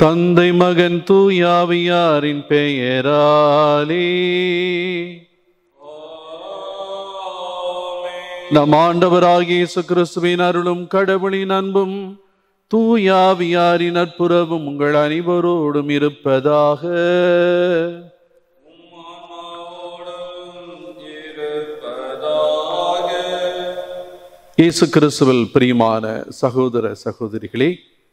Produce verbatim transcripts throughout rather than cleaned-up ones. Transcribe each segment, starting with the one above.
தந்தை மகன் தூயாவியாரின் பெயராலே. நம் ஆண்டவராகிய இயேசு கிறிஸ்துவின் அருளும் கடவுளின் அன்பும் தூயாவியாரின் நட்புறவும் உங்கள் அனைவரோடும் இருப்பதாக. இயேசு கிறிஸ்துவில் பிரியமான சகோதர சகோதரிகளே,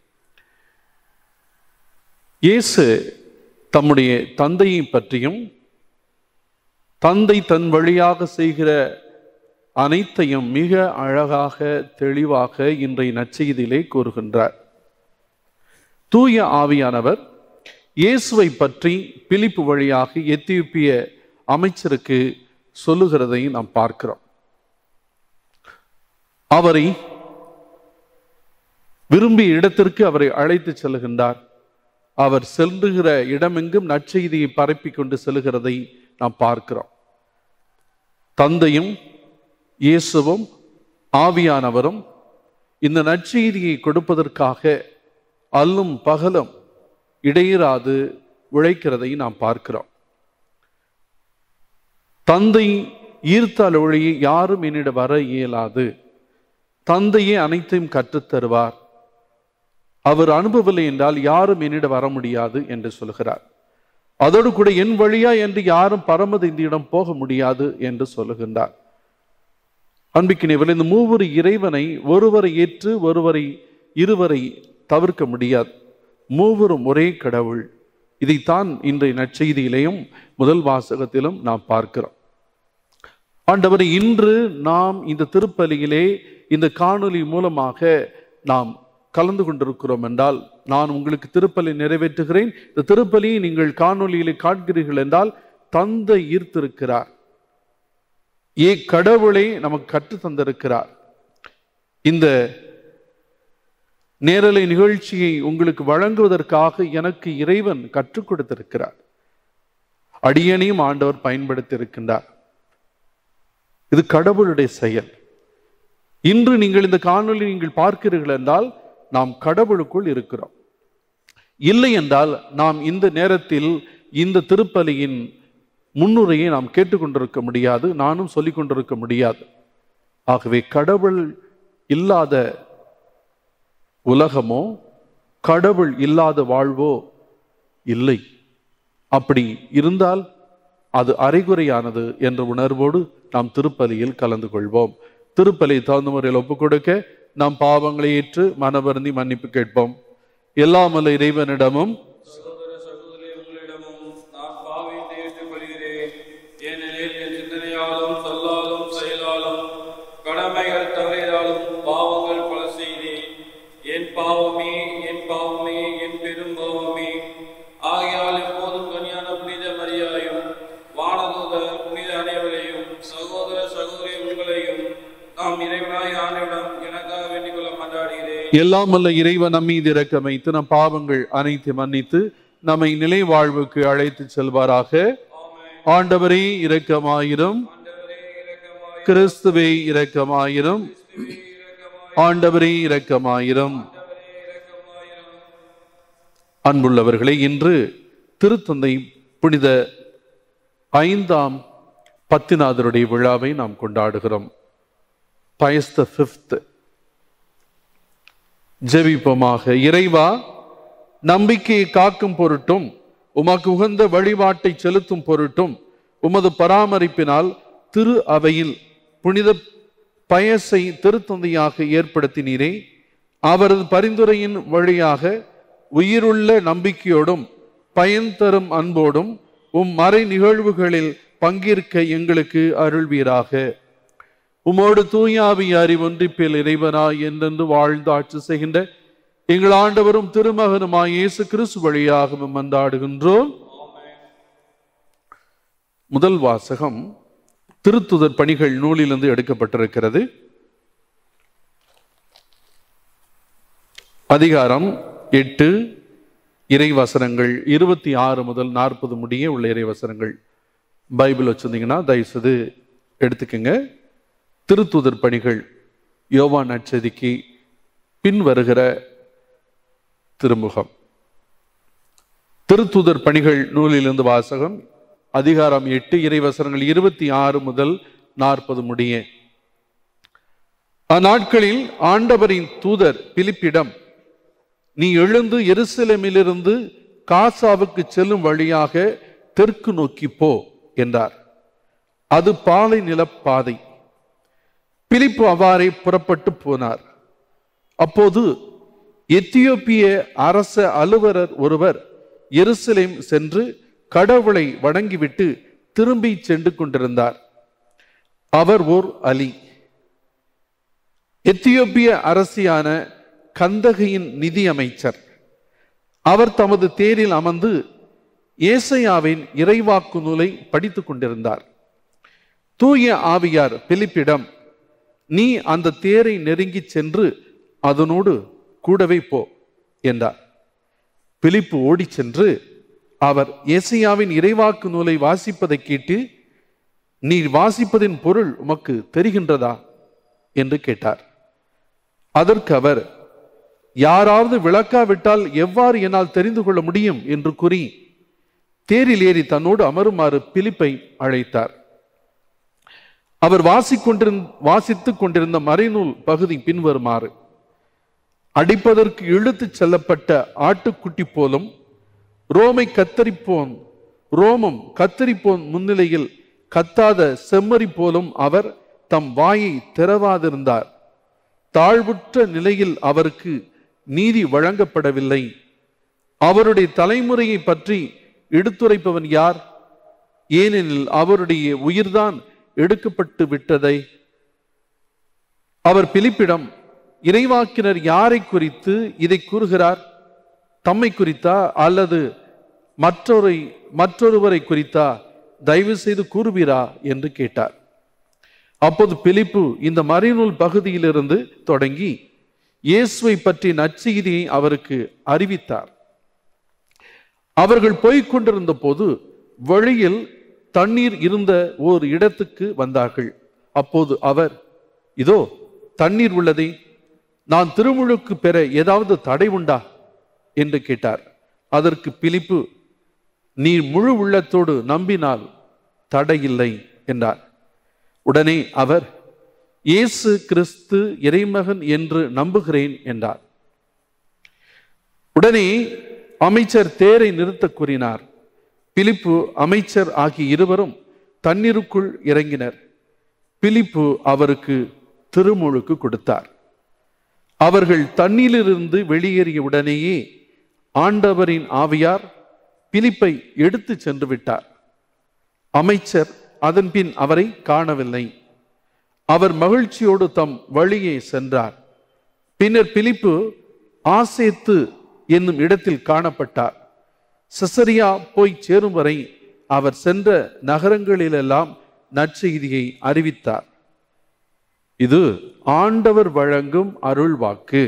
இயேசு தம்முடைய தந்தையை பற்றியும் தந்தை தன் வழியாக செய்கிற அனைத்தையும் மிக அழகாக தெளிவாக இன்றைய நற்செய்தியிலே கூறுகின்றார். தூய ஆவியானவர் இயேசுவை பற்றி பிலிப்பு வழியாக எத்தியோப்பிய அமைச்சருக்கு சொல்லுகிறதை நாம் பார்க்கிறோம். அவரை விரும்பிய இடத்திற்கு அவரை அழைத்து செல்கின்றார். அவர் செல்லுகிற இடமெங்கும் நற்செய்தியை பரப்பி கொண்டு செல்கிறதை நாம் பார்க்கிறோம். தந்தையும் இயேசுவும் ஆவியானவரும் இந்த நற்செய்தியை கொடுப்பதற்காக அல்லும் பகலும் இடையிறாது உழைக்கிறதை நாம் பார்க்கிறோம். தந்தை ஈர்த்தால் ஒழிய யாரும் என்னிடம் வர இயலாது, தந்தையே அனைத்தையும் கற்றுத்தருவார், அவர் அனுபவில்லை என்றால் யாரும் என்னிடம் வர முடியாது என்று சொல்கிறார். அதோடு கூட என் வழியா என்று யாரும் பரமதியிடம் போக முடியாது என்று சொல்லுகின்றார். அன்பிக்கினவர்களே, இந்த மூவரு இறைவனை ஒருவரை ஏற்று ஒருவரை இருவரை தவிர்க்க முடியாது. மூவரும் ஒரே கடவுள். இதைத்தான் இன்றைய நற்செய்தியிலேயும் முதல் வாசகத்திலும் நாம் பார்க்கிறோம். ஆண்டவரை, இன்று நாம் இந்த திருப்பலியிலே இந்த காணொலி மூலமாக நாம் கலந்து கொண்டிருக்கிறோம் என்றால், நான் உங்களுக்கு திருப்பலி நிறைவேற்றுகிறேன், இந்த திருப்பலியை நீங்கள் காணொலியிலே காண்கிறீர்கள் என்றால் தந்தை ஈர்த்திருக்கிறார், ஏ கடவுளை நமக்கு கற்று தந்திருக்கிறார். இந்த நேரலை நிகழ்ச்சியை உங்களுக்கு வழங்குவதற்காக எனக்கு இறைவன் கற்றுக் கொடுத்திருக்கிறார். அடியனையும் ஆண்டவர் பயன்படுத்தி இருக்கின்றார். இது கடவுளுடைய செயல். இன்று நீங்கள் இந்த காணொலி நீங்கள் பார்க்கிறீர்கள் என்றால் நாம் கடவுளுக்குள் இருக்கிறோம். இல்லை என்றால் நாம் இந்த நேரத்தில் இந்த திருப்பலியின் முன்னுரையை நாம் கேட்டுக்கொண்டிருக்க முடியாது, நானும் சொல்லிக் கொண்டிருக்க முடியாது. ஆகவே கடவுள் இல்லாத உலகமோ கடவுள் இல்லாத வாழ்வோ இல்லை. அப்படி இருந்தால் அது அரைகுறையானது என்ற உணர்வோடு நாம் திருப்பலியில் கலந்து கொள்வோம். திருப்பலி தகுந்த முறையில் ஒப்புக் கொடுக்க நாம் பாவங்களை ஏற்று மனவருந்தி மன்னிப்பு கேட்போம். எல்லாம் வல்ல இறைவனிடமும் கடமைகள் தவறினாலும் பாவங்கள் பல செய்தேன். என் பாவமே என் பாவமே என் பெரும் பாவமே. ஆகையால் எப்போதும் கன்னியான புனித மரியாயும் வானதூதர் புனித அனைவரையும் சகோதர சகோதரி உங்களையும் நாம் இறைவனாய் ஆண்டவரிடம் எனக்காக வேண்டிக் கொள்ள மன்றாடுகிறேன். எல்லாம் வல்ல இறைவன் நம் மீது இரக்கம் வைத்து நம் பாவங்கள் அனைத்து மன்னித்து நம்மை நிலை வாழ்வுக்கு அழைத்து செல்வாராக. ஆண்டவரே இரக்கமாயிரும், கிறிஸ்துவே இரக்கமாயிரும், ஆண்டவரே இரக்கமாயிரும். அன்புள்ளவர்களே, இன்று திருத்தந்தை புனித ஐந்தாம் பத்திநாதருடைய விழாவை நாம் கொண்டாடுகிறோம். Pius the fifth. ஜெபிப்போமாக. இறைவா, நம்பிக்கையை காக்கும் பொருட்டும் உமக்கு உகந்த வழிபாட்டை செலுத்தும் பொருட்டும் உமது பராமரிப்பினால் திரு அவையில் புனித பயஸை திருத்தந்தையாக ஏற்படுத்தினீரே. அவரது பரிந்துரையின் வழியாக உயிருள்ள நம்பிக்கையோடும் பயன் தரும் அன்போடும் உம் மறை நிகழ்வுகளில் பங்கேற்க எங்களுக்கு அருள்வீராக. உமோடு தூயாவியாரி ஒன்றிப்பில் இறைவனாய் என்றென்று வாழ்ந்து ஆட்சி செய்கின்ற எங்கள் ஆண்டவரும் திருமகனுமாய் இயேசு கிறிஸ்து வழியாக மன்றாடுகின்றோம். முதல் வாசகம் திருத்துதர் பணிகள் நூலிலிருந்து எடுக்கப்பட்டிருக்கிறது. அதிகாரம் எட்டு, இறைவசனங்கள் இருபத்தி ஆறு முதல் நாற்பது முடிய உள்ள இறைவசனங்கள். பைபிள் வச்சிருந்தீங்கன்னா தயவுசெய்து எடுத்துக்கங்க. திருத்துதர் பணிகள் யோவான் நற்செய்திக்கு பின் வருகிற திருமுகம். திருத்தூதர் பணிகள் நூலிலிருந்து வாசகம், அதிகாரம் எட்டு, இறைவசனங்கள் இருபத்தி ஆறு முதல் நாற்பது முடிய. அந்நாட்களில் ஆண்டவரின் தூதர் பிலிப்பிடம், நீ எழுந்து எருசலேமிலிருந்து காசாவுக்கு செல்லும் வழியாக தெற்கு நோக்கி போ என்றார். அது பாலை நிலப்பாதை. பிலிப்பு அவ்வாறே புறப்பட்டு போனார். அப்போது எத்தியோப்பிய அரச அலுவலர் ஒருவர் எருசலேம் சென்று கடவுளை வணங்கிவிட்டு திரும்பி சென்று கொண்டிருந்தார். அவர் ஓர் அலி, எத்தியோப்பிய அரசியான கந்தகையின் நிதி அமைச்சர். அவர் தமது தேரில் அமர்ந்து ஏசாயாவின் இறைவாக்கு நூலை படித்துக் கொண்டிருந்தார். தூய ஆவியார் பிலிப்பிடம், நீ அந்த தேரை நெருங்கி சென்று அதனோடு கூடவே போ என்றார். பிலிப்பு ஓடி சென்று அவர் ஏசாயாவின் இறைவாக்கு நூலை வாசிப்பதை கேட்டு, நீ வாசிப்பதின் பொருள் உமக்கு தெரிகின்றதா என்று கேட்டார். அதற்கு அவர், யாராவது விளக்காவிட்டால் எவ்வாறு என்னால் தெரிந்து கொள்ள முடியும் என்று கூறி தேரில் ஏறி தன்னோடு அமருமாறு பிலிப்பை அழைத்தார். அவர் வாசிக்கொண்டிருந்த வாசித்துக் கொண்டிருந்த மறைநூல் பகுதி பின்வருமாறு: அடிப்பதற்கு இழுத்துச் செல்லப்பட்ட ஆட்டுக்குட்டி போலும் ரோமை கத்தரிப்போன் ரோமம் கத்தரிப்போன் முன்னிலையில் கத்தாத செம்மறி போலும் அவர் தம் வாயை திறவாதிருந்தார். தாழ்வுற்ற நிலையில் அவருக்கு நீதி வழங்கப்படவில்லை. அவருடைய தலைமுறையை பற்றி எடுத்துரைப்பவன் யார்? ஏனெனில் அவருடைய உயிர்தான் எடுக்கப்பட்டு விட்டதை. அவர் பிலிப்பிடம், இறைவாக்கினர் யாரை குறித்து இதை கூறுகிறார்? தம்மை குறித்தா அல்லது மற்றொரு மற்றொருவரை குறித்தா? தயவு செய்து கூறுவீரா என்று கேட்டார். அப்போது பிலிப்பு இந்த மறைநூல் பகுதியிலிருந்து தொடங்கி இயேசுவை பற்றி நற்செய்தியை அவருக்கு அறிவித்தார். அவர்கள் போய்க் கொண்டிருந்த போது வழியில் தண்ணீர் இருந்த ஓர் இடத்துக்கு வந்தார்கள். அப்போது அவர், இதோ தண்ணீர் உள்ளதே, நான் திருமுழுக்கு பெற ஏதாவது தடை உண்டா என்று கேட்டார். அதற்கு பிலிப்பு, நீ முழு உள்ளத்தோடு நம்பினால் தடையில்லை என்றார். உடனே அவர், இயேசு கிறிஸ்து இறைமகன் என்று நம்புகிறேன் என்றார். உடனே அமைச்சர் தேரை நிறுத்த கூறினார். பிலிப்பு அமைச்சர் ஆகிய இருவரும் தண்ணீருக்குள் இறங்கினர். பிலிப்பு அவருக்கு திருமுழுக்கு கொடுத்தார். அவர்கள் தண்ணீரிலிருந்து வெளியேறிய உடனேயே ஆண்டவரின் ஆவியார் பிலிப்பை எடுத்து சென்று விட்டார். அமைச்சர் அதன் பின் அவரை காணவில்லை. அவர் மகிழ்ச்சியோடு தம் வழியே சென்றார். பின்னர் பிலிப்பு ஆசேத்து என்னும் இடத்தில் காணப்பட்டார். செசரியா போய் சேரும் வரை அவர் சென்ற நகரங்களிலெல்லாம் நற்செய்தியை அறிவித்தார். இது ஆண்டவர் வழங்கும் அருள் வாக்கு.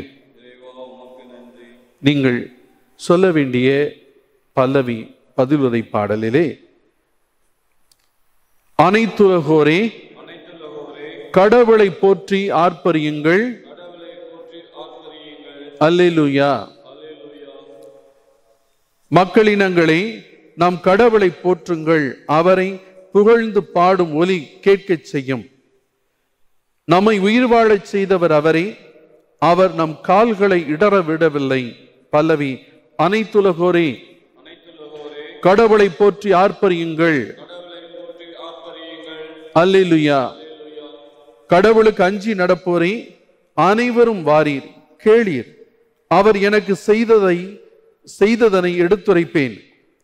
நீங்கள் சொல்ல வேண்டிய பல்லவி பதிலுரை பாடலிலே, அனைத்துலகோரே கடவுளை போற்றி ஆர்ப்பரியுங்கள், அல்லேலூயா. மக்களினங்களே, நாம் கடவுளை போற்றுங்கள், அவரை புகழ்ந்து பாடும் ஒலி கேட்கச் செய்யும். நம்மை உயிர் வாழச் செய்தவர் அவரே, அவர் நம் கால்களை இடற விடவில்லை. பல்லவி, அனைத்துலகோரே கடவுளை போற்றி ஆர்ப்பரியுங்கள், அல்லேலூயா. கடவுளுக்கு அஞ்சி நடப்போரே, அனைவரும் வாரீர், கேளீர், அவர் எனக்கு செய்ததை செய்ததனை எடுத்துரைப்பேன்.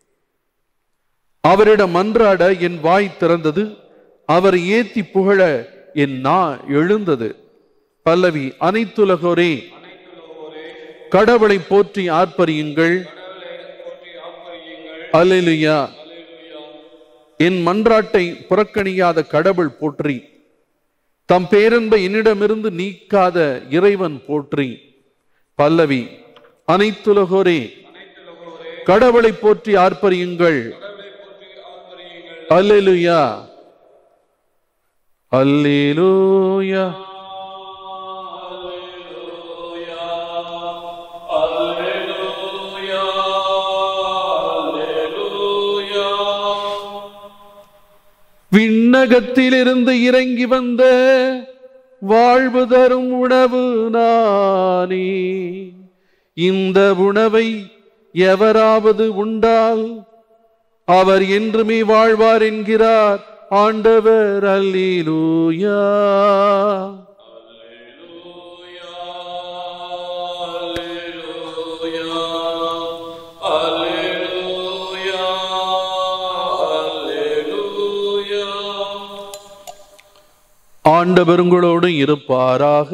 அவரிடம் மன்றாட என் வாய் திறந்தது, அவர் ஏத்தி புகழ என் நா எழுந்தது. பல்லவி, அனைத்துலகோரே கடவுளை போற்றி ஆர்ப்பரியுங்கள், அல்லேலூயா. என் மன்றாட்டை புறக்கணியாத கடவுள் போற்றி, தம் பேரன்பை என்னிடமிருந்து நீக்காத இறைவன் போற்றி. பல்லவி, அனைத்துலகோரே கடவுளை போற்றி ஆர்ப்பரியுங்கள், அல்லேலூயா, அல்லேலூயா. Alleluia, Alleluia, விண்ணகத்திலிருந்து இறங்கி வந்த வாழ்வு தரும் உணவு நானே. இந்த உணவை எவராவது உண்டால் அவர் என்றுமே வாழ்வார் என்கிறார் ஆண்டவர். அல்லேலூயா. ஆண்டவர் உங்களோடு இருப்பாராக.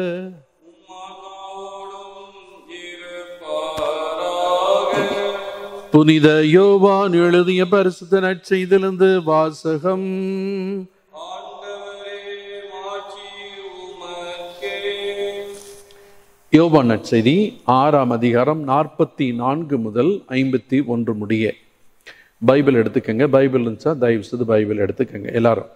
புனித யோவான் எழுதிய பரிசுத்த நற்செய்தியிலிருந்து வாசகம். யோவான் நற்செய்தி ஆறாம் அதிகாரம் நாற்பத்தி நான்கு முதல் ஐம்பத்தி ஒன்று முடிய. பைபிள் எடுத்துக்கங்க. பைபிள் இருந்துச்சா தயவு செய்து பைபிள் எடுத்துக்கங்க. எல்லாரும்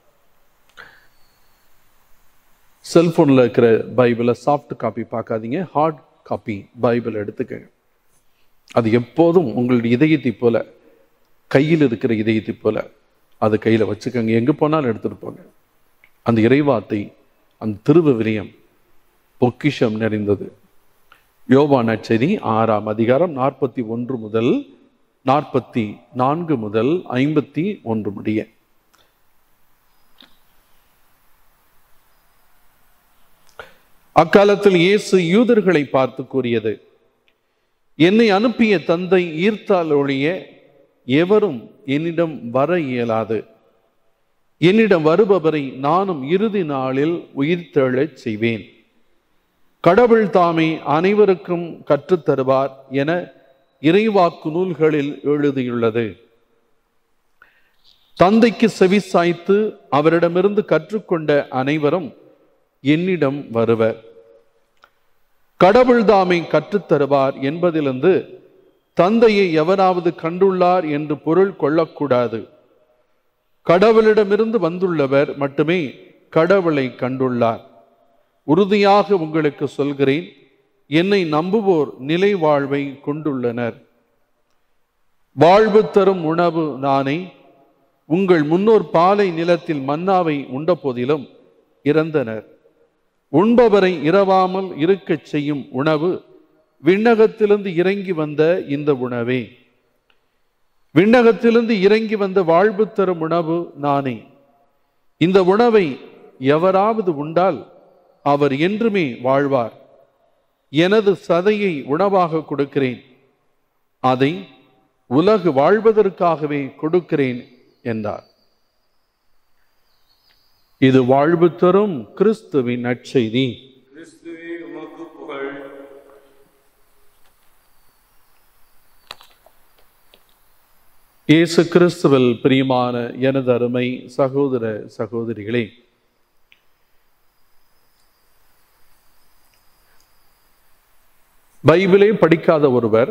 செல்போன்ல இருக்கிற பைபிளை சாஃப்ட் காப்பி பார்க்காதீங்க, ஹார்ட் காப்பி பைபிள் எடுத்துக்கங்க. அது எப்போதும் உங்களுடைய இதயத்தை போல, கையில் இருக்கிற இதயத்தை போல அது கையில் வச்சுக்கோங்க. எங்கே போனாலும் எடுத்துகிட்டு போங்க. அந்த இறைவார்த்தை, அந்த திருவிவிலியம் பொக்கிஷம் நிறைந்தது. யோவான் நற்செய்தி ஆறாம் அதிகாரம் நாற்பத்தி ஒன்று முதல் நாற்பத்தி நான்கு முதல் ஐம்பத்தி ஒன்று முடிய. அக்காலத்தில் இயேசு யூதர்களை பார்த்து கூறியது, என்னை அனுப்பிய தந்தை ஈர்த்தால் ஒழிய எவரும் என்னிடம் வர இயலாது. என்னிடம் வருபவரை நானும் இறுதி நாளில் உயிர்த்தெழச் செய்வேன். கடவுள் தாமே அனைவருக்கும் கற்றுத்தருவார் என இறைவாக்கு நூல்களில் எழுதியுள்ளது. தந்தைக்கு செவி சாய்த்து அவரிடமிருந்து கற்றுக்கொண்ட அனைவரும் என்னிடம் வருவர். கடவுள் தாமே கற்றுத்தருவார் என்பதிலிருந்து தந்தையை எவராவது கண்டுள்ளார் என்று பொருள் கொள்ளக்கூடாது. கடவுளிடமிருந்து வந்துள்ளவர் மட்டுமே கடவுளை கண்டுள்ளார். உறுதியாக உங்களுக்கு சொல்கிறேன், என்னை நம்புவோர் நிலை வாழ்வை கொண்டுள்ளனர். வாழ்வு தரும் உணவு நானே. உங்கள் முன்னோர் பாலை நிலத்தில் மன்னாவை உண்ட போதிலும் இறந்தனர். உண்பவரை இரவாமல் இருக்கச் செய்யும் உணவு விண்ணகத்திலிருந்து இறங்கி வந்த இந்த உணவே. விண்ணகத்திலிருந்து இறங்கி வந்த வாழ்வு தரும் உணவு நானே. இந்த உணவை எவராவது உண்டால் அவர் என்றுமே வாழ்வார். எனது சதையை உணவாக கொடுக்கிறேன், அதை உலகு வாழ்வதற்காகவே கொடுக்கிறேன் என்றார். இது வாழ்வு தரும் கிறிஸ்துவின் நற்செய்தி. இயேசு கிறிஸ்துவில் பிரியமான எனது அருமை சகோதர சகோதரிகளே, பைபிளே படிக்காத ஒருவர்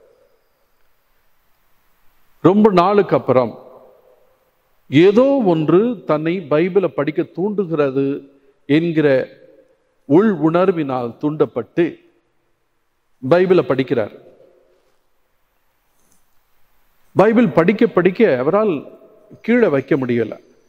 ரொம்ப நாளுக்கு அப்புறம் ஏதோ ஒன்று தன்னை பைபிளை படிக்க தூண்டுகிறது என்கிற உள் உணர்வினால் தூண்டப்பட்டு பைபிளை படிக்கிறார். பைபிள் படிக்க படிக்க அவரால் கீழே வைக்க முடியல.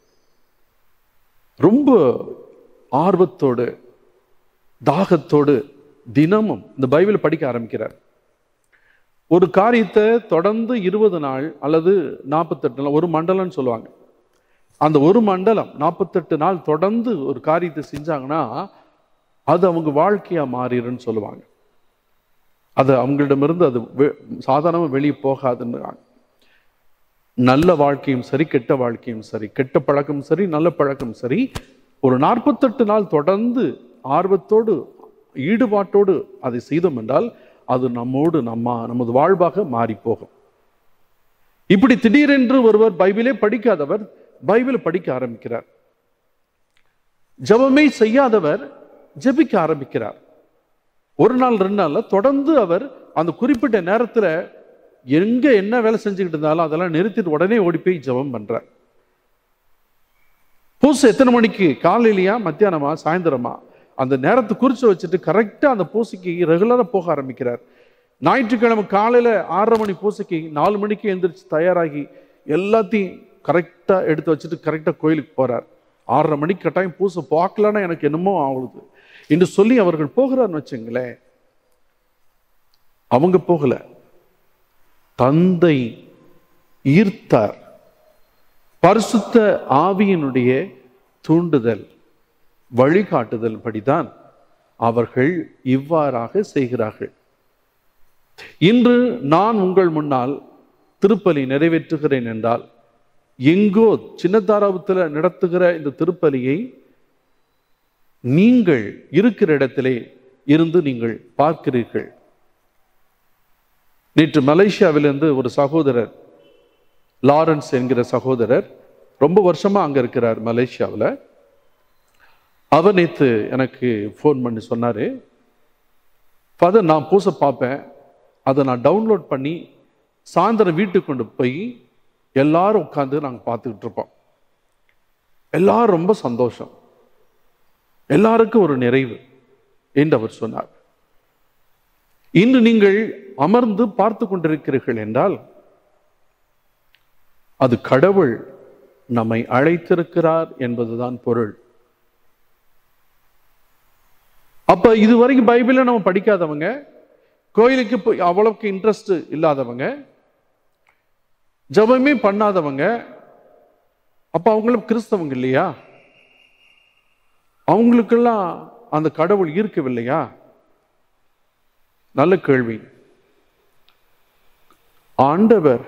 ரொம்ப ஆர்வத்தோடு தாகத்தோடு தினமும் இந்த பைபிள் படிக்க ஆரம்பிக்கிறார். ஒரு காரியத்தை தொடர்ந்து இருபது நாள் அல்லது நாற்பத்தெட்டு நாள், ஒரு மண்டலம்னு சொல்லுவாங்க. அந்த ஒரு மண்டலம் நாற்பத்தெட்டு நாள் தொடர்ந்து ஒரு காரியத்தை செஞ்சாங்கன்னா அது அவங்க வாழ்க்கையா மாறிடுன்னு சொல்லுவாங்க. அது அவங்களிடமிருந்து அது சாதாரணமாக வெளியே போகாதுன்னு. நல்ல வாழ்க்கையும் சரி, கெட்ட வாழ்க்கையும் சரி, கெட்ட பழக்கம் சரி, நல்ல பழக்கம் சரி, ஒரு நாற்பத்தெட்டு நாள் தொடர்ந்து ஆர்வத்தோடு ஈடுபாட்டோடு அதை செய்தோம் என்றால் அது நம்மோடு நம்ம நமது வாழ்வாக மாறி போகும். இப்படி திடீரென்று ஒருவர் பைபிளே படிக்காதவர் பைபிளை படிக்க ஆரம்பிக்கிறார். ஜெபமே செய்யாதவர் ஜெபிக்க ஆரம்பிக்கிறார். ஒரு நாள் ரெண்டு நாள்ல தொடர்ந்து அவர் அந்த குறிப்பிட்ட நேரத்துல எங்க என்ன வேலை செஞ்சுக்கிட்டு இருந்தாலும் அதெல்லாம் நிறுத்திட்டு உடனே ஓடி போய் ஜெபம் பண்றார். பூசை எத்தனை மணிக்கு? காலையிலையா, மத்தியானமா, சாயந்தரமா? அந்த நேரத்தை குறிச்சு வச்சுட்டு கரெக்டா அந்த பூசைக்கு ரெகுலரா போக ஆரம்பிக்கிறார். ஞாயிற்றுக்கிழமை காலையில ஆறரை மணி பூசைக்கு நாலு மணிக்கு எந்திரிச்சு தயாராகி எல்லாத்தையும் கரெக்டாக எடுத்து வச்சுட்டு கரெக்டாக கோயிலுக்கு போகிறார். ஆறரை மணிக்கு கட்டாயம் பூசை பார்க்கலன்னா எனக்கு என்னமோ ஆகுது என்று சொல்லி அவர்கள் போகிறான்னு வச்சுங்களேன். அவங்க போகல, தந்தை ஈர்த்தார். பரிசுத்த ஆவியினுடைய தூண்டுதல், வழிகாட்டுதல் படிதான் அவர்கள் இவ்வாறாக செய்கிறார்கள். இன்று நான் உங்கள் முன்னால் திருப்பலி நிறைவேற்றுகிறேன் என்றால், எங்கோ சின்னத்தாராபத்தில் நடத்துகிற இந்த திருப்பலியை நீங்கள் இருக்கிற இடத்திலே இருந்து நீங்கள் பார்க்கிறீர்கள். நேற்று மலேசியாவிலிருந்து ஒரு சகோதரர், லாரன்ஸ் என்கிற சகோதரர், ரொம்ப வருஷமா அங்க இருக்கிறார் மலேசியாவில். அவர் நேற்று எனக்கு ஃபோன் பண்ணி சொன்னாரு, ஃபாதர் நான் பூசை பார்ப்பேன், அதை நான் டவுன்லோட் பண்ணி சாயந்தரம் வீட்டுக்கு கொண்டு போய் எல்லாரும் உட்காந்து நாங்கள் பார்த்துக்கிட்டு இருப்போம். எல்லாரும் ரொம்ப சந்தோஷம், எல்லாருக்கும் ஒரு நிறைவு என்று அவர் சொன்னார். இன்று நீங்கள் அமர்ந்து பார்த்து கொண்டிருக்கிறீர்கள் என்றால் அது கடவுள் நம்மை அழைத்திருக்கிறார் என்பதுதான் பொருள். அப்ப இதுவரைக்கும் பைபிளை நம்ம படிக்காதவங்க, கோயிலுக்கு போய் அவ்வளவுக்கு இன்ட்ரெஸ்ட் இல்லாதவங்க, ஜபமே பண்ணாதவங்க, அப்ப அவங்களும் கிறிஸ்தவங்க இல்லையா? அவங்களுக்கெல்லாம் அந்த கடவுள் ஈர்க்கவில்லையா? நல்ல கேள்வி. ஆண்டவர்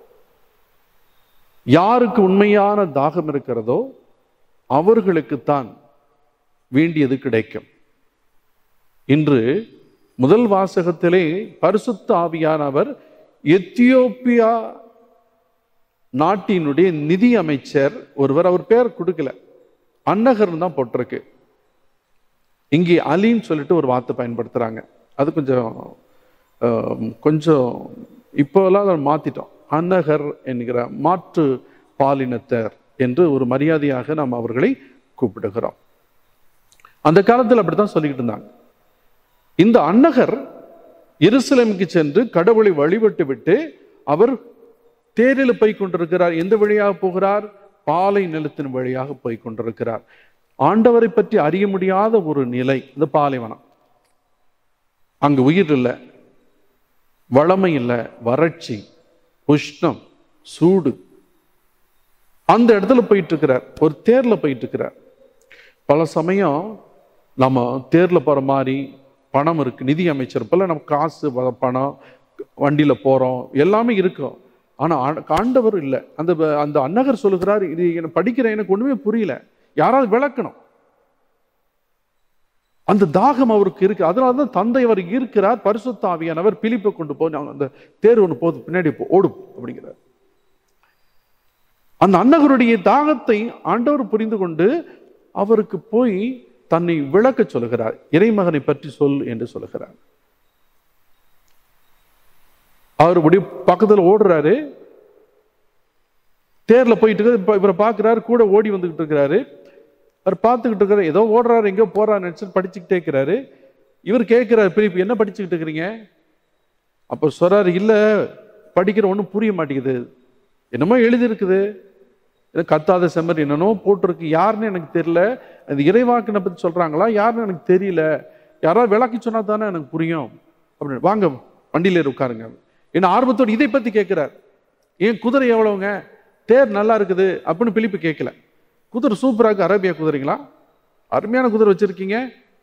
யாருக்கு உண்மையான தாகம் இருக்கிறதோ அவர்களுக்குத்தான் வேண்டியது கிடைக்கும். இன்று முதல் வாசகத்திலே பரிசுத்த ஆவியானவர் எத்தியோப்பியா நாட்டினுடைய நிதி அமைச்சர் ஒருவர், அவர் பேர் கொடுக்கல, அன்னகர் தான் போட்டிருக்கு. இங்கே அலின்னு சொல்லிட்டு ஒரு வார்த்தை பயன்படுத்துறாங்க. அது கொஞ்சம் கொஞ்சம் இப்போலாம் அதை மாத்திட்டோம். அன்னகர் என்கிற மாற்று பாலினத்தர் என்று ஒரு மரியாதையாக நாம் அவர்களை கூப்பிடுகிறோம். அந்த காலத்தில் அப்படித்தான் சொல்லிக்கிட்டு இருந்தாங்க. இந்த அன்னகர் எருசலேமுக்கு சென்று கடவுளை வழிபட்டு விட்டு அவர் தேரில் போய் கொண்டிருக்கிறார். எந்த வழியாக போகிறார்? பாலை நிலத்தின் வழியாக போய் கொண்டிருக்கிறார். ஆண்டவரை பற்றி அறிய முடியாத ஒரு நிலை இந்த பாலைவனம். அங்கு உயிர் இல்லை, வளமை இல்லை, வறட்சி, உஷ்ணம், சூடு. அந்த இடத்துல போயிட்டு இருக்கிறார், ஒரு தேர்ல போயிட்டு இருக்கிறார். பல சமயம் நம்ம தேர்ல போற மாதிரி பணம் இருக்கு, நிதி அமைச்சர் போல நம்ம காசு பணம் வண்டியில போறோம், எல்லாமே இருக்கும். ஆனா ஆண்டவர் இல்லை. அந்த அந்த அன்னகர் சொல்லுகிறார், இது என்ன படிக்கிறேன், எனக்கு ஒண்ணுமே புரியல, யாராவது விளக்கணும். அந்த தாகம் அவருக்கு இருக்கு. அதனாலதான் தந்தை அவர் இருக்கிறார். பரிசுத்த ஆவியானவர் பிலிப்பை கொண்டு போய் அந்த தேர் ஒன்று போது பின்னாடி ஓடும் அப்படிங்கிறார். அந்த அன்னகருடைய தாகத்தை ஆண்டவர் புரிந்து கொண்டு அவருக்கு போய் தன்னை விளக்க சொல்லுகிறார். இறைமகனை பற்றி சொல் என்று சொல்லுகிறார். அவர் பக்கத்துல ஓடுறாரு, தேர்ல போயிட்டு இருக்க இவரை பார்க்கிறாரு, கூட ஓடி வந்துகிட்டு இருக்கிறாரு. அவர் பார்த்துக்கிட்டு இருக்கிறார், ஏதோ ஓடுறாரு, எங்கோ போறாரு நினைச்சு படிச்சுக்கிட்டே இருக்கிறாரு. இவர் கேட்கிறாரு, பிலிப்பு என்ன படிச்சுக்கிட்டு இருக்கிறீங்க? அப்ப சொல்றாரு, இல்ல படிக்கிற ஒன்றும் புரிய மாட்டேங்குது, என்னமோ எழுதி இருக்குது, கத்தாத செம்மறி என்னன்னோ போட்டிருக்கு, யாருன்னு எனக்கு தெரியல, அந்த இறைவாக்கினை பத்தி சொல்றாங்களா யாருன்னு எனக்கு தெரியல, யாராவது விளக்கி சொன்னா தானே எனக்கு புரியும் அப்படின்னு. வாங்க வண்டியில உட்காருங்க. என்ன ஆர்வத்தோடு இதை பத்தி கேட்கிறார். ஏன் குதிரை எவ்வளவுங்க, தேர் நல்லா இருக்குது அப்படின்னு பிலிப்பு கேட்கல. குதிரை சூப்பராக, அரேபியா குதிரைங்களா, அருமையான குதிரை வச்சிருக்கீங்க,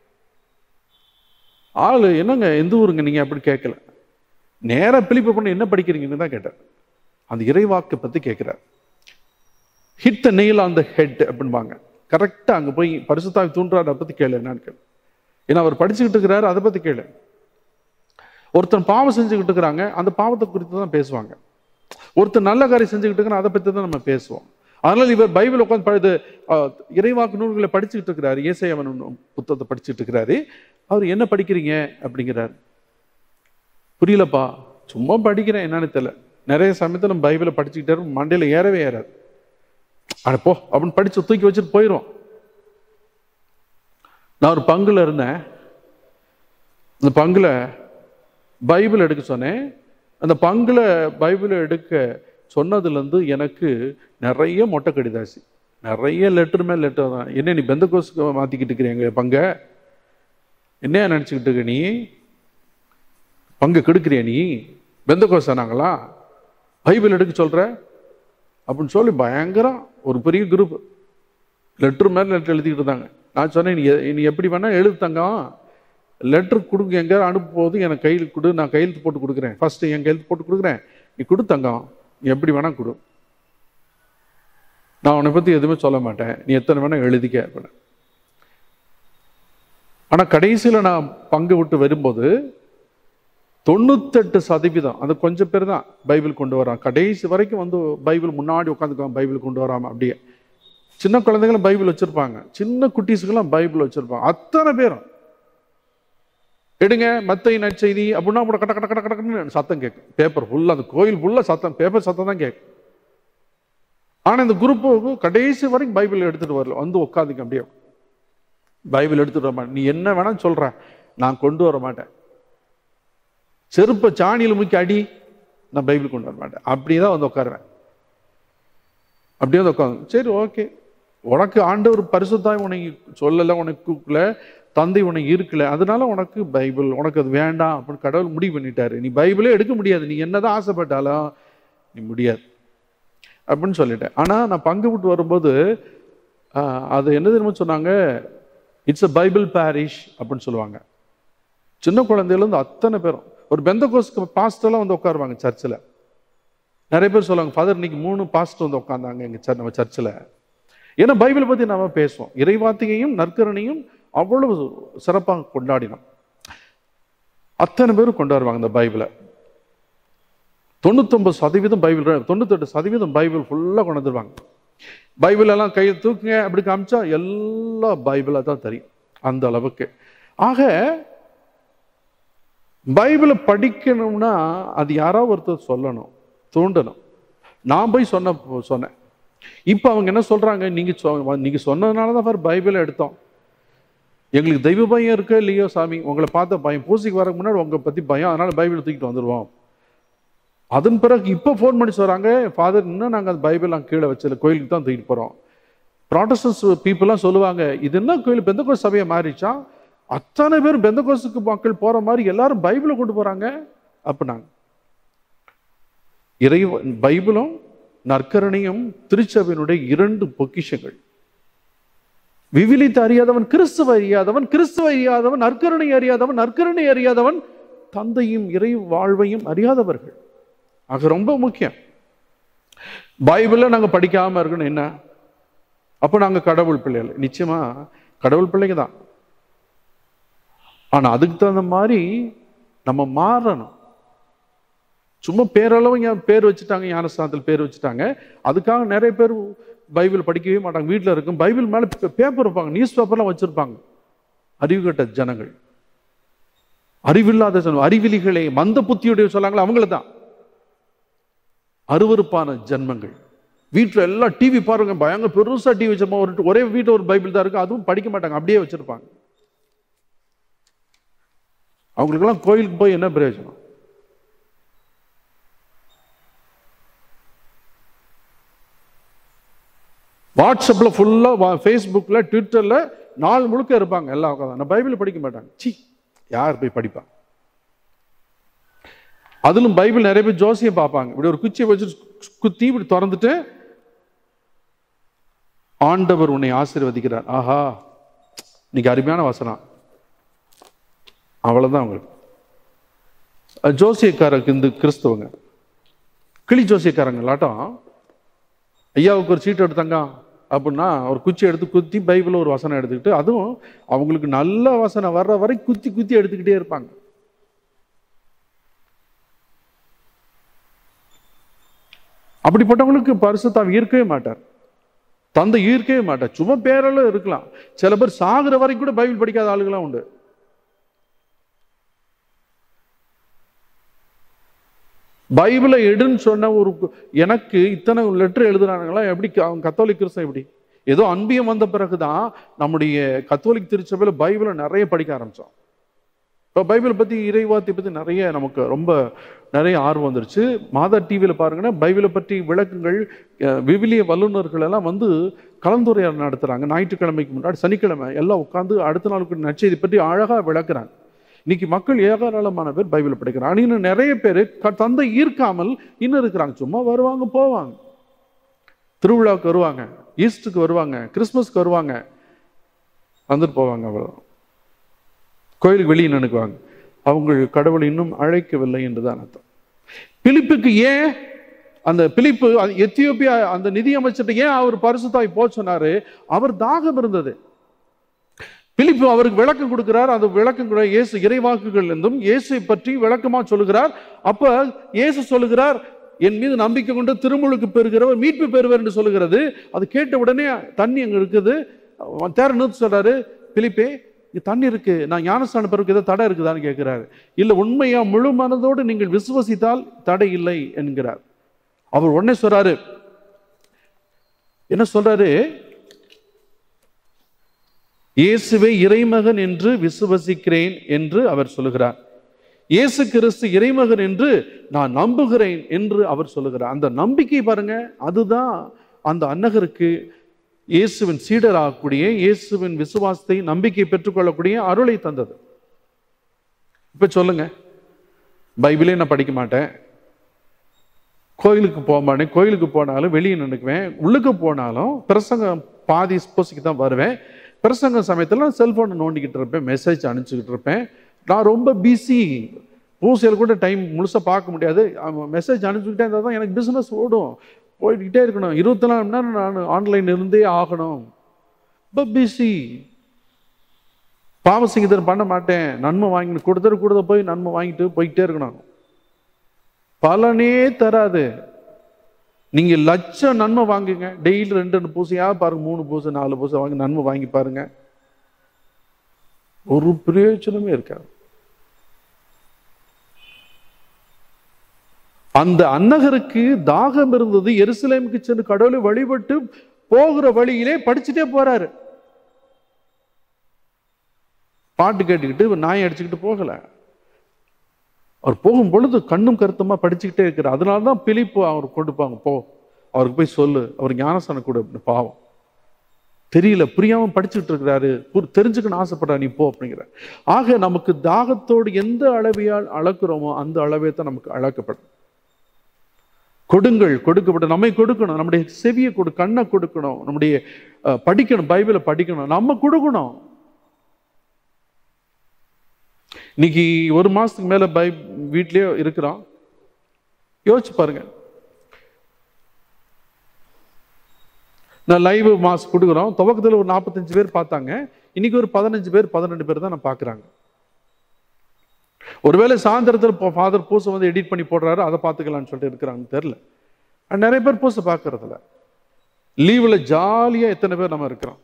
ஆளு என்னங்க எந்த ஊருங்க நீங்க அப்படி கேட்கல. நேரா பிலிப்பு பண்ண என்ன படிக்கிறீங்கன்னு தான் கேட்டார். அந்த இறைவாக்கு பத்தி கேட்கிறார். Hit the nail on the head அப்படின்பாங்க. கரெக்டா அங்க போய் பரிசுத்தாவி தூண்டுறாரு, அதை பத்தி கேளு என்னன்னு கேளு. ஏன்னா அவர் படிச்சுக்கிட்டு இருக்கிறாரு, அதை பத்தி கேளு. ஒருத்தன் பாவம் செஞ்சுக்கிட்டு இருக்கிறாங்க, அந்த பாவத்தை குறித்து தான் பேசுவாங்க. ஒருத்தர் நல்ல காரியம் செஞ்சுக்கிட்டு இருக்கிறாங்க, அதை பத்தி தான் நம்ம பேசுவோம். அதனால இவர் பைபிள் உட்காந்து பழுது இறைவாக்கு நூல்களை படிச்சுக்கிட்டு இருக்கிறாரு, ஏசாயாவின் புத்தகத்தை படிச்சுட்டு இருக்கிறாரு. அவர் என்ன படிக்கிறீங்க அப்படிங்கிறார். புரியலப்பா, சும்மா படிக்கிறேன் என்னன்னு தெரியல. நிறைய சமயத்தில் நம்ம பைபிளை படிச்சுக்கிட்டாரு, மண்டையில ஏறவே ஏறாது. அடப்போ அப்படின்னு படிச்சு தூக்கி வச்சுட்டு போயிடும். நான் ஒரு பங்குல இருந்தேன், அந்த பங்குல பைபிள் எடுக்க சொன்னேன். அந்த பங்குல பைபிள் எடுக்க சொன்னதுலேருந்து எனக்கு நிறைய மொட்டை கடிதாசி, நிறைய லெட்டர் மேல் லெட்டர் தான். என்ன நீ பெந்தகோஸ்துக்கு மாற்றிக்கிட்டு இருக்கிறீங்க பங்க, என்ன நினச்சிக்கிட்டு இருக்க நீ, பங்கு கெடுக்கிறிய நீ, பெந்தகோஸ் ஆனாங்களா, பைபிள் எடுக்க சொல்கிற அப்படின்னு சொல்லி பயங்கரம் ஒரு பெரிய குரூப் லெட்டர் மேலே லெட்டர் எழுதிக்கிட்டு இருந்தாங்க. நான் சொன்னேன், நீ நீ எப்படி வேணால் எழுது தங்கம், லெட்டர் கொடுங்க, எங்கேயாவது அனுப்பும் போது எனக்கு கையில் கொடு, நான் கையெழுத்து போட்டு கொடுக்குறேன், ஃபஸ்ட்டு என் கையெழுத்து போட்டு கொடுக்குறேன், நீ கொடு தங்கம், நீ எப்படி வேணால் கொடு, நான் உன்னை பற்றி எதுவுமே சொல்ல மாட்டேன், நீ எத்தனை வேணால் எழுதிக்க அப்படின்னு. ஆனால் கடைசியில் நான் பங்கு விட்டு வரும்போது தொண்ணூத்தெட்டு சதவீதம் அது கொஞ்சம் பேர் தான் பைபிள் கொண்டு வரான். கடைசி வரைக்கும் வந்து பைபிள் முன்னாடி உட்காந்துக்குவாங்க, பைபிள் கொண்டு வராமல். அப்படியே சின்ன குழந்தைங்களும் பைபிள் வச்சிருப்பாங்க, சின்ன குட்டீஸுக்கெல்லாம் பைபிள் வச்சிருப்பாங்க. அத்தனை பேரும் எடுங்க மத்தேயு நற்செய்தி அப்படின்னா கூட கட்ட கட்ட கட்ட கடன்னு சத்தம் கேட்கும். பேப்பர் ஃபுல்லாக, அந்த கோயில் ஃபுல்லாக சத்தம், பேப்பர் சத்தம் தான் கேட்கும். ஆனால் இந்த குரூப்பு கடைசி வரைக்கும் பைபிள் எடுத்துகிட்டு வரல, வந்து உட்காந்துக்க அப்படியே பைபிள் எடுத்துகிட்டு வர மாட்டேன். நீ என்ன வேணாலும் சொல்கிற, நான் கொண்டு வர மாட்டேன், செருப்பை சாணியில் முக்கி அடி, நான் பைபிள் கொண்டு வர மாட்டேன், அப்படியே தான் வந்து உட்காருவேன். அப்படியே வந்து உட்காந்து சரி ஓகே, உனக்கு ஆண்டவர் பரிசுத்தாய் உனக்கு சொல்லலை, உனக்கு கூக்கல, தந்தை உனக்கு இருக்கல, அதனால உனக்கு பைபிள் உனக்கு அது வேண்டாம் அப்படின்னு கடவுள் முடிவு பண்ணிட்டாரு. நீ பைபிளே எடுக்க முடியாது, நீ என்னதான் ஆசைப்பட்டாலும் நீ முடியாது அப்படின்னு சொல்லிட்டேன். ஆனால் நான் பங்கு விட்டு வரும்போது அது என்ன தெரியுமா சொன்னாங்க, இட்ஸ் அ பைபிள் பாரிஷ் அப்படின்னு சொல்லுவாங்க. சின்ன குழந்தையிலேருந்து அத்தனை பேரும், ஒரு பெந்தகோஸ்க்கு பாஸ்டர்லாம் வந்து உட்காருவாங்க சர்ச்சில். நிறைய பேர் சொல்லுவாங்க, ஃபாதர் இன்னைக்கு மூணு பாஸ்டர் வந்து உட்காந்தாங்க எங்கள் நம்ம சர்ச்சில். ஏன்னா பைபிளை பற்றி நம்ம பேசுவோம், இறைவார்த்தையையும் நற்கரணையும் அவ்வளவு சிறப்பாக கொண்டாடினோம். அத்தனை பேரும் கொண்டாடுவாங்க இந்த பைபிளை. தொண்ணூத்தொன்பது சதவீதம் பைபிள், தொண்ணூத்தெட்டு சதவீதம் பைபிள் ஃபுல்லாக கொண்டு வந்துருவாங்க. பைபிள் எல்லாம் கையில் தூக்குங்க அப்படி காமிச்சா எல்லா பைபிளாக தான் தெரியும், அந்த அளவுக்கு. ஆக பைபிளை படிக்கணும்னா அது யாராவது ஒருத்தர் சொல்லணும், தூண்டணும். நான் போய் சொன்ன சொன்னேன். இப்போ அவங்க என்ன சொல்றாங்க, நீங்க நீங்க சொன்னதுனால தான் பைபிளை எடுத்தோம், எங்களுக்கு தெய்வ பயம் இருக்கோ இல்லையோ சாமி, உங்களை பார்த்த பயம், பூசிக்கு வரக்கு முன்னாடி உங்களை பற்றி பயம், அதனால பைபிளை தூக்கிட்டு வந்துடுவோம். அதன் பிறகு இப்போ ஃபோன் பண்ணி சொல்கிறாங்க, ஃபாதர் இன்னும் நாங்கள் அந்த பைபிள் கீழே வச்சல, கோயிலுக்கு தான் தூக்கிட்டு போகிறோம். ப்ராட்டஸ்டன்ஸ் பீப்புளெலாம் சொல்லுவாங்க, இது என்ன கோயில் பெந்தகோஸ் சபையை மாறிச்சா, அத்தனை பேர் பெந்தகோஸுக்கு மக்கள் போகிற மாதிரி எல்லாரும் பைபிளை கொண்டு போகிறாங்க அப்படின்னாங்க. இறை பைபிளும் நற்கரணையும் திருச்சபையினுடைய இரண்டு பொக்கிஷங்கள். விவிலியத்தை அறியாதவன் கிறிஸ்துவ அறியாதவன், கிறிஸ்துவ அறியாதவன் நற்கருணை அறியாதவன், நற்கருணை அறியாதவன் தந்தையும் இறை வாழ்வையும் அறியாதவர்கள். ஆக ரொம்ப முக்கியம். பைபிளை நாங்கள் படிக்காம இருக்கணும் என்ன, அப்போ நாங்கள் கடவுள் பிள்ளைகள், நிச்சயமா கடவுள் பிள்ளைங்க தான். ஆனா அதுக்கு தகுந்த மாதிரி நம்ம மாறணும். சும்மா பேரளவு பேர் வச்சுட்டாங்க, ஞானஸ்தானத்தில் பேர் வச்சுட்டாங்க, அதுக்காக நிறைய பேர் பைபிள் படிக்கவே மாட்டாங்க. வீட்டில் இருக்கும் பைபிள் மேலே பேப்பர் வைப்பாங்க, நியூஸ் பேப்பர்லாம் வச்சிருப்பாங்க. அறிவு கட்ட ஜனங்கள், அறிவில்லாத ஜனம், அறிவிலிகளே மந்த புத்தியுடைய சொல்லாங்களா அவங்கள தான். அருவருப்பான ஜன்மங்கள். வீட்டில் எல்லாம் டிவி பாருங்க, பயங்கர பெருசா டிவி வச்சிருப்போம், ஒரு ஒரே வீட்டில் ஒரு பைபிள் தான் இருக்கு, அதுவும் படிக்க மாட்டாங்க, அப்படியே வச்சிருப்பாங்க. அவங்களுக்கெல்லாம் கோயிலுக்கு போய் என்ன பிரயோஜனம்? வாட்ஸ்அப்ல ஃபுல்லா, ஃபேஸ்புக்ல, ட்விட்டர்ல நாள் முழுக்க இருப்பாங்க எல்லாம் உட்காந்து. நான் பைபிள் படிக்க மாட்டாங்க. சி, யார் போய் படிப்பா? அதிலும் பைபிள் நிறைய பேர் ஜோசியம் பார்ப்பாங்க. இப்படி ஒரு குச்சியை வச்சு குத்தி இப்படி திறந்துட்டு, ஆண்டவர் உன்னை ஆசீர்வதிக்கிறார், ஆஹா இன்னைக்கு அருமையான வசனம், அவ்வளவுதான் அவங்களுக்கு. ஜோசியக்காரருக்கு இந்த கிறிஸ்தவங்க கிளி ஜோசியக்காரங்களாட்டம் ஐயாவுக்கு ஒரு சீட்டு எடுத்தாங்க அப்படின்னா ஒரு குச்சி எடுத்து குத்தி பைபிள் ஒரு வசனம் எடுத்துக்கிட்டு, அதுவும் அவங்களுக்கு நல்ல வசனம் வர்ற வரை குத்தி குத்தி எடுத்துக்கிட்டே இருப்பாங்க. அப்படிப்பட்டவங்களுக்கு பரிசுத்தாவி ஈர்க்கவே மாட்டார், தந்தை ஈர்க்கவே மாட்டார். சும்மா பேரெல்லாம் இருக்கலாம். சில பேர் சாகுற வரைக்கும் கூட பைபிள் படிக்காத ஆளுகளாம் உண்டு. பைபிளை எடுன்னு சொன்ன ஒரு எனக்கு இத்தனை லெட்டர் எழுதுனாங்களா, எப்படி கத்தோலிக் கிறிஸ்தவம் எப்படி? ஏதோ அன்பியம் வந்த பிறகுதான் நம்முடைய கத்தோலிக் திருச்சபையில பைபிளை நிறைய படிக்க ஆரம்பிச்சோம். இப்போ பைபிளை பத்தி, இறைவார்த்தை பத்தி நிறைய நமக்கு ரொம்ப நிறைய ஆர்வம் வந்துருச்சு. மாதா டிவியில் பாருங்கன்னா பைபிளை பற்றி விளக்குங்கள், விவிலிய வல்லுநர்கள் எல்லாம் வந்து கலந்துரையாடல் நடத்துகிறாங்க. ஞாயிற்றுக்கிழமைக்கு முன்னாடி சனிக்கிழமை எல்லாம் உட்காந்து அடுத்த நாளுக்கு நற்செய்தி பற்றி அழகாக விளக்குறாங்க. இன்னைக்கு மக்கள் ஏராளமான பேர் பைபிளை படிக்கிறாங்க. இன்னும் நிறைய பேர் தந்தை ஈர்க்காமல் இன்னும் இருக்கிறாங்க. சும்மா வருவாங்க போவாங்க, திருவிழாவுக்கு வருவாங்க, ஈஸ்டருக்கு வருவாங்க, கிறிஸ்மஸ்க்கு வருவாங்க, வந்துட்டு போவாங்க, அவ்வளோ கோயிலுக்கு வெளியே நினைக்குவாங்க. அவங்க கடவுள் இன்னும் அழைக்கவில்லை என்றுதான் அர்த்தம். பிலிப்புக்கு ஏன் அந்த பிலிப்பு எத்தியோப்பியா அந்த நிதி அமைச்சர்கிட்ட ஏன் அவர் பரிசுத்தாய் போக சொன்னாரு? அவர் தாகம் இருந்தது. பிலிப்பு அவருக்கு விளக்கம் கொடுக்கிறார். அந்த விளக்கம் கூட இயேசு இறைவாக்குகள் இருந்தும் இயேசுவை பற்றி விளக்கமா சொல்லுகிறார். அப்ப இயேசு சொல்லுகிறார், என் மீது நம்பிக்கை கொண்டு திருமுழுக்கு பெறுகிறவர் மீட்பு பெறுவர் என்று சொல்லுகிறது. அது கேட்ட உடனே தண்ணி அங்க இருக்குது. தேர நிறுத்தி சொல்றாரு, பிலிப்பே இங்க தண்ணி இருக்கு, நான் ஞானஸ்தான பிறகு ஏதோ தடை இருக்குதான்னு கேட்கிறாரு. இல்ல, உண்மையா முழு மனதோடு நீங்கள் விசுவசித்தால் தடை இல்லை என்கிறார். அவர் உடனே சொல்றாரு, என்ன சொல்றாரு? இயேசுவே இறைமகன் என்று விசுவசிக்கிறேன் என்று அவர் சொல்லுகிறார். இயேசு கிறிஸ்து இறைமகன் என்று நான் நம்புகிறேன் என்று அவர் சொல்லுகிறார். அந்த நம்பிக்கை பாருங்க, அதுதான் அந்த அன்னகருக்கு இயேசுவின் சீடராகக்கூடிய, இயேசுவின் விசுவாசத்தை நம்பிக்கை பெற்றுக்கொள்ளக்கூடிய அருளை தந்தது. இப்ப சொல்லுங்க, பைபிளே நான் படிக்க மாட்டேன், கோயிலுக்கு போக மாட்டேன், கோயிலுக்கு போனாலும் வெளியே நினைக்குவேன், உள்ளுக்கு போனாலும் பிரசங்கம் பாதி ஸ்போசிக்கு தான் வருவேன், பிரசங்க சமயத்தில் செல்போனை நோண்டிக்கிட்டு இருப்பேன், மெசேஜ் அனுப்பிச்சுக்கிட்டு இருப்பேன், நான் ரொம்ப பிஸி, பூசையில் கூட டைம் முழுசாக பார்க்க முடியாது, மெசேஜ் அனுப்பிச்சுக்கிட்டே இருந்தால் தான் எனக்கு பிஸ்னஸ் ஓடும், போய்கிட்டே இருக்கணும், இருபத்தி நாலு மணி நேரம் நான் ஆன்லைன் இருந்தே ஆகணும், ரொம்ப பிஸி, பாவசிங்கத்தர் பண்ண மாட்டேன், நன்மை வாங்கிட்டு கொடுத்துட்டு கொடுத்த போய் நன்மை வாங்கிட்டு போய்கிட்டே இருக்கணும், பலனே தராது. நீங்க லட்சம் நன்மை வாங்குங்க, டெய்லி ரெண்டு ரெண்டு பூசையா பாருங்க, மூணு பூசை நாலு பூசை வாங்கி நன்மை வாங்கி பாருங்க, ஒரு பிரயோஜனமே இருக்காது. அந்த அன்னகருக்கு தாகம் இருந்தது. எருசலேமுக்கு சென்று கடவுளை வழிபட்டு போகிற வழியிலே படிச்சுட்டே போறாரு. பாட்டு கேட்டுக்கிட்டு நாயை அடிச்சுக்கிட்டு போகல. அவர் போகும் பொழுது கண்ணும் கருத்துமா படிச்சுக்கிட்டே இருக்கிறார். அதனாலதான் பிலிப்பு அவர் கொடுப்பாங்க, போ அவருக்கு போய் சொல்லு, அவர் ஞானஸ்தானம் கொடு. பாவம் தெரியல, புரியாம படிச்சுட்டு இருக்கிறாரு, தெரிஞ்சுக்கணும் ஆசைப்படுறா, நீ போ அப்படிங்கிற. ஆக நமக்கு தாகத்தோடு எந்த அளவையால் அளக்குறோமோ அந்த அளவே தான் நமக்கு அளக்கப்படும். கொடுங்கள், கொடுக்கப்படும். நம்மை கொடுக்கணும், நம்முடைய செவியை கொடு, கண்ணை கொடுக்கணும், நம்முடைய படிக்கணும், பைபிளை படிக்கணும், நம்ம கொடுக்கணும். இன்னைக்கு ஒரு மாசத்துக்கு மேல பை வீட்லயே இருக்கிறோம். யோசிச்சு பாருங்க, நான் லைவ் மாஸ் கொடுக்குறோம், துவக்கத்தில் ஒரு நாற்பத்தஞ்சு பேர் பார்த்தாங்க, இன்னைக்கு ஒரு பதினஞ்சு பேர் பதினெண்டு பேர் தான் நான் பார்க்குறாங்க. ஒருவேளை சாயந்தரத்தில் ஃபாதர் பூசை வந்து எடிட் பண்ணி போடுறாரு, அதை பார்த்துக்கலான்னு சொல்லிட்டு இருக்கிறாங்கன்னு தெரியல. நிறைய பேர் பூசை பார்க்கறதில்ல. லீவில் ஜாலியாக எத்தனை பேர் நம்ம இருக்கிறோம்,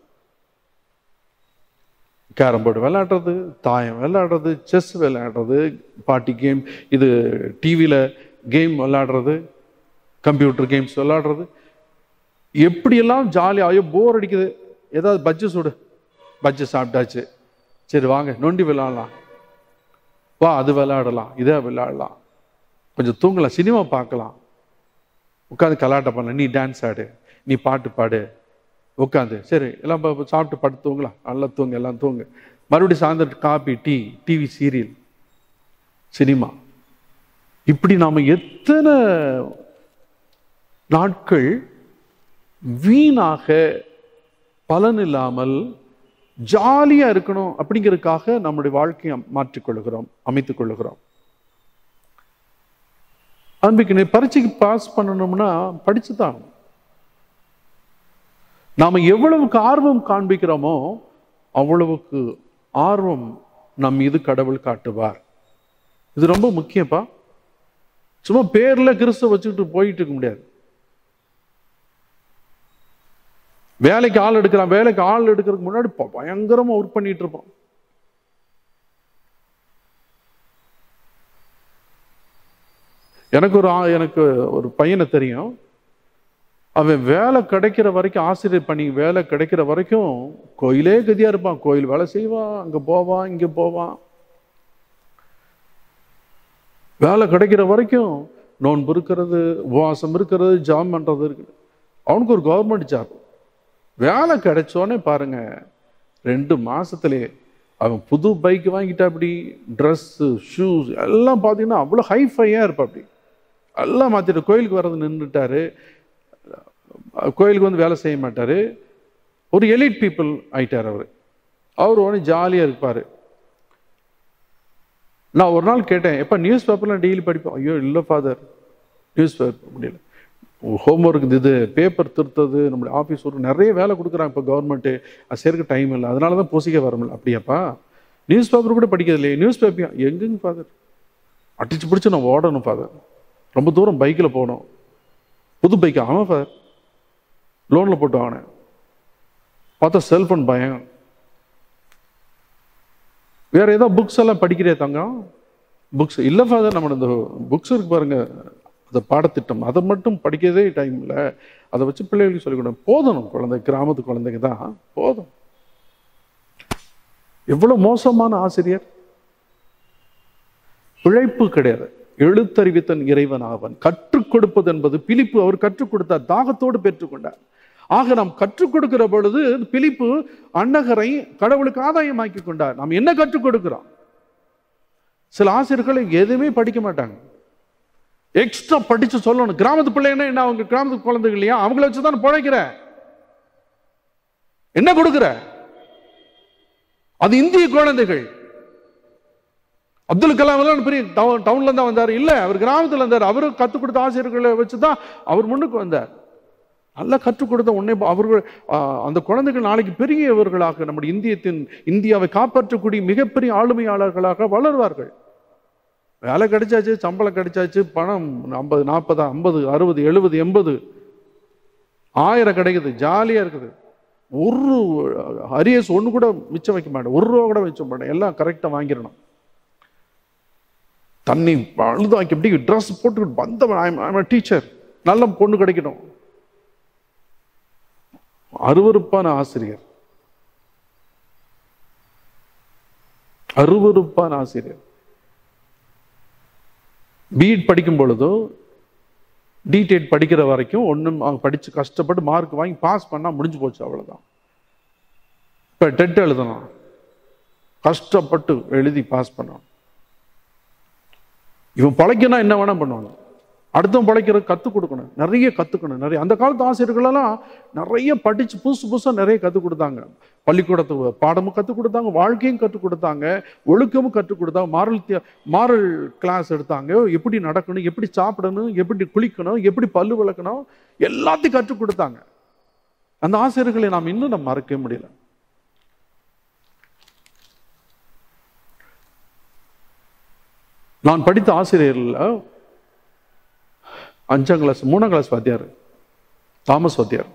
கேரம் போர்டு விளையாடுறது, தாயம் விளையாடுறது, செஸ் விளையாடுறது, பார்ட்டி கேம், இது டிவியில் கேம் விளையாடுறது, கம்ப்யூட்டர் கேம்ஸ் விளையாடுறது, எப்படியெல்லாம் ஜாலியாக. ஐயோ போர் அடிக்குது, ஏதாவது பஜ்ஜி சுடு, பஜ்ஜி சாப்பிட்டாச்சு, சரி வாங்க நொண்டி விளையாடலாம், வா அது விளையாடலாம், இதை விளையாடலாம், கொஞ்சம் தூங்கலாம், சினிமா பார்க்கலாம், உட்காந்து கலாட்டை பண்ணலாம், நீ டான்ஸ் ஆடு, நீ பாட்டு பாடு, உட்காந்து சரி எல்லாம் சாப்பிட்டு படுத்து தூங்கலாம், நல்லா தூங்க, எல்லாம் தூங்க, மறுபடியும் சாயந்தரம் coffee, tea, TV serial, cinema. இப்படி நாம எத்தனை நாட்கள் வீணாக பலன் இல்லாமல் ஜாலியா இருக்கணும் அப்படிங்கிறதுக்காக நம்முடைய வாழ்க்கையை மாற்றிக்கொள்ளுகிறோம், அமைத்துக் கொள்ளுகிறோம். அன்பிக்கு பரீட்சைக்கு பாஸ் பண்ணணும்னா படிச்சுதான். நாம எவ்வளவுக்கு ஆர்வம் காண்பிக்கிறோமோ அவ்வளவுக்கு ஆர்வம் நம் மீது கடவுள் காட்டுவார். இது ரொம்ப முக்கியப்பா. சும்மா பேர்ல கிறிஸ்துவ வச்சுக்கிட்டு போயிட்டு இருக்க முடியாது. வேலைக்கு ஆள் எடுக்கிறான், வேலைக்கு ஆள் எடுக்கிறதுக்கு முன்னாடி பயங்கரமா ஒர்க் பண்ணிட்டு இருப்போம். எனக்கு ஒரு எனக்கு ஒரு பையனை தெரியும், அவன் வேலை கிடைக்கிற வரைக்கும், ஆசிரியர் பணி வேலை கிடைக்கிற வரைக்கும் கோயிலே கதியா இருப்பான். கோயில் வேலை செய்வான், அங்க போவான், இங்க போவான். வேலை கிடைக்கிற வரைக்கும் நோன்பு இருக்கிறது, உபவாசம் இருக்கிறது, ஜாம் பண்ணுறது இருக்குது. அவனுக்கு ஒரு கவர்மெண்ட் ஜாப். வேலை கிடைச்சோன்னே பாருங்க, ரெண்டு மாசத்துலே அவன் புது பைக் வாங்கிட்டா, அப்படி ட்ரெஸ்ஸு, ஷூஸ் எல்லாம் பார்த்தீங்கன்னா அவ்வளோ ஹைஃபையாக இருப்பா. அப்படி எல்லாம் மாற்றிட்டு கோயிலுக்கு வர்றது நின்றுட்டாரு. கோயிலுக்கு வந்து வேலை செய்ய மாட்டார். ஒரு எலிட் பீப்புள் ஆயிட்டார் அவர். அவர் ஒன்று ஜாலியாக இருப்பார். நான் ஒரு நாள் கேட்டேன், எப்போ நியூஸ் பேப்பர்லாம் டெய்லி படிப்போம்? ஐயோ இல்லை ஃபாதர், நியூஸ் பேப்பர் முடியல, ஹோம்ஒர்க் இது, பேப்பர் திருத்தது, நம்மளுடைய ஆஃபீஸ் ஒர்க் நிறைய வேலை கொடுக்குறாங்க இப்போ கவர்மெண்ட்டு, அது சேர்க்க டைம் இல்லை, அதனால தான் பூசிக்க வர முடியல. அப்படியாப்பா, நியூஸ் பேப்பர் கூட படிக்கிறது இல்லையே? நியூஸ் பேப்பர் எங்கேங்க ஃபாதர்? அடிச்சு பிடிச்சி நான் ஓடணும் ஃபாதர், ரொம்ப தூரம் பைக்கில் போகணும். புது பைக்கு? ஆமாம் ஃபாதர், லோனில் போட்டு வாங்கினேன். பார்த்தா செல்ஃபோன் பயம். வேற ஏதோ புக்ஸ் எல்லாம் படிக்கிறே தங்கம்? புக்ஸ் இல்லை ஃபாதர், நம்ம இந்த புக்ஸ் இருக்கு பாருங்க, அந்த பாடத்திட்டம், அதை மட்டும் படிக்கிறதே டைம் இல்லை, அதை வச்சு பிள்ளைகளுக்கு சொல்லிக் கொடுங்க. போதும், குழந்தை, கிராமத்து குழந்தைங்க தான் போதும். எவ்வளவு மோசமான ஆசிரியர்! பிழைப்பு கிடையாது. எழுத்தறிவித்தன் இறைவன் ஆவன். கற்றுக் கொடுப்பது என்பது பிலிப்பு அவர் கற்றுக் கொடுத்தார், தாகத்தோடு பெற்றுக்கொண்டார். ஆக நாம் கற்றுக் கொடுக்கிற பொழுது பிலிப்பு அன்னகரை கடவுளுக்கு ஆதாயமாக்கி கொண்டார். நாம் என்ன கற்றுக் கொடுக்கிறோம்? சில ஆசிரியர்கள் எதுவுமே படிக்க மாட்டாங்க, எக்ஸ்ட்ரா படிச்சு சொல்லணும். கிராமத்து பிள்ளைன்னா என்ன, அவங்க கிராமத்து குழந்தைகள் இல்லையா, அவங்கள வச்சுதான் பிழைக்கிற. என்ன கொடுக்கிற? அது இந்திய குழந்தைகள். அப்துல் கலாம் பெரிய டவுன்ல தான் வந்தார், இல்ல அவர் கிராமத்துல இருந்தார். அவரு கற்றுக் கொடுத்த ஆசிரியர்களை வச்சுதான் அவர் முன்னுக்கு வந்தார். நல்லா கற்றுக் கொடுத்த உடனே அவர்கள் அந்த குழந்தைகள் நாளைக்கு பெரியவர்களாக நம்முடைய இந்தியத்தின் இந்தியாவை காப்பாற்றக்கூடிய மிகப்பெரிய ஆளுமையாளர்களாக வளர்வார்கள். வேலை கிடைச்சாச்சு, சம்பளம் கிடைச்சாச்சு, பணம் ஐம்பது நாற்பது ஐம்பது அறுபது எழுபது எண்பது ஆயிரம் கிடைக்குது, ஜாலியா இருக்குது. ஒரு அரியஸ் ஒன்று கூட மிச்சம் வைக்க மாட்டேன், ஒரு ரூபா கூட மிச்சம் மாட்டேன், எல்லாம் கரெக்டா வாங்கிடணும். தண்ணி அழுதாக்கி எப்படி ட்ரெஸ் போட்டுக்கிட்டு வந்தவன் டீச்சர், நல்ல பொண்ணு கிடைக்கணும். அருவருப்பான ஆசிரியர், அருவருப்பான ஆசிரியர். பிஎட் படிக்கும் பொழுதோ டிடெட் படிக்கிற வரைக்கும் ஒன்றும் அவங்க படிச்சு கஷ்டப்பட்டு மார்க் வாங்கி பாஸ் பண்ணா முடிஞ்சு போச்சு, அவ்வளவுதான். இப்ப டெட் எழுதணும், கஷ்டப்பட்டு எழுதி பாஸ் பண்ணணும். இவன் பழைக்கனா என்ன வேணா பண்ணுவாங்க, அடுத்தவன் பழைக்கிற கற்றுக் கொடுக்கணும், நிறைய கற்றுக்கணும். நிறைய அந்த காலத்து ஆசிரியர்களெல்லாம் நிறைய படித்து புதுசு புதுசாக நிறைய கற்றுக் கொடுத்தாங்க. பள்ளிக்கூடத்து பாடமும் கற்றுக் கொடுத்தாங்க, வாழ்க்கையும் கற்றுக் கொடுத்தாங்க, ஒழுக்கமும் கற்றுக் கொடுத்தாங்க, மாரல் மாரல் கிளாஸ் எடுத்தாங்க. எப்படி நடக்கணும், எப்படி சாப்பிடணும், எப்படி குளிக்கணும், எப்படி பல்லு விளக்கணும், எல்லாத்தையும் கற்றுக் கொடுத்தாங்க. அந்த ஆசிரியர்களை நாம் இன்னும் நம்ம மறக்கவே முடியல. நான் படித்த ஆசிரியர்ல அஞ்சாம் கிளாஸ் மூணாம் கிளாஸ் வாத்தியார் தாமஸ் வாத்தியார்.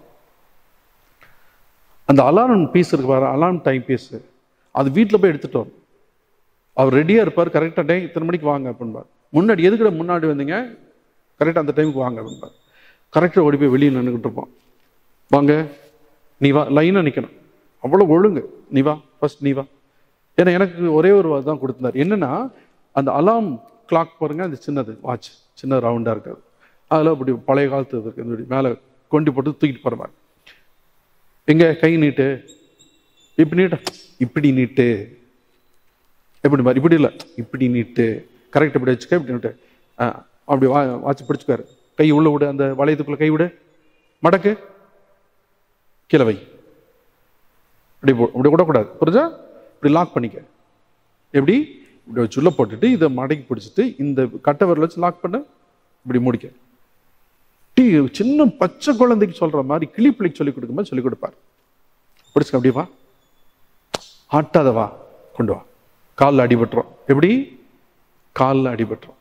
அந்த அலாரம் பீஸ் இருக்கு பாரு, அலாரம் டைம் பீஸ், அது வீட்டில் போய் எடுத்துட்டு வரும். அவர் ரெடியாக இருப்பார், கரெக்டாக டைம் இத்தனை மணிக்கு வாங்க அப்படின்பார். முன்னாடி எதுக்கிட்ட முன்னாடி வந்தீங்க, கரெக்டாக அந்த டைமுக்கு வாங்க அப்படின்பார். கரெக்டாக ஓடி போய் வெளியே நின்றுக்கிட்டு இருப்போம். வாங்க நீ வா, லைனாக நிற்கணும், அவ்வளோ ஒழுங்கு, நீ வா ஃபர்ஸ்ட் நீ வா. ஏன்னா எனக்கு ஒரே ஒரு தான் கொடுத்துருந்தார். என்னன்னா அந்த அலாம் கிளாக் பாருங்க, அந்த சின்னது வாட்ச், சின்ன ரவுண்டாக இருக்காது, அதில் அப்படி பழைய காலத்து இருக்கு, மேலே கொண்டு போட்டு தூக்கிட்டு போகிற மாதிரி. எங்க கை நீட்டு, இப்படி நீட்ட, இப்படி நீட்டு, எப்படி மாதிரி, இப்படி இல்லை இப்படி நீட்டு, கரெக்ட் இப்படி வச்சுக்க, இப்படி நீட்டு, அப்படி வா வாட்ச் பிடிச்சுக்காரு, கை உள்ள விடு, அந்த வளையத்துக்குள்ள கை விடு, மடக்கு, கீழே வை, இப்படி போ, இப்படி விடக்கூடாது, புரிஞ்சா? இப்படி லாக் பண்ணிக்க, எப்படி இப்படி வச்சு உள்ள போட்டுட்டு இதை மடக்கி பிடிச்சிட்டு இந்த கட்டை விரல வச்சு லாக் பண்ண, இப்படி முடிக்க. டீ சின்ன பச்சை குழந்தைக்கு சொல்ற மாதிரி கிளி பிள்ளைக்கு சொல்லிக் கொடுக்கும் மாதிரி சொல்லிக் கொடுப்பார். பிடிச்சுக்க, அப்படி வா, ஆட்டாத வா, கொண்டு வா, காலில் அடிபட்டுரும், எப்படி காலில் அடிபட்டுரும்.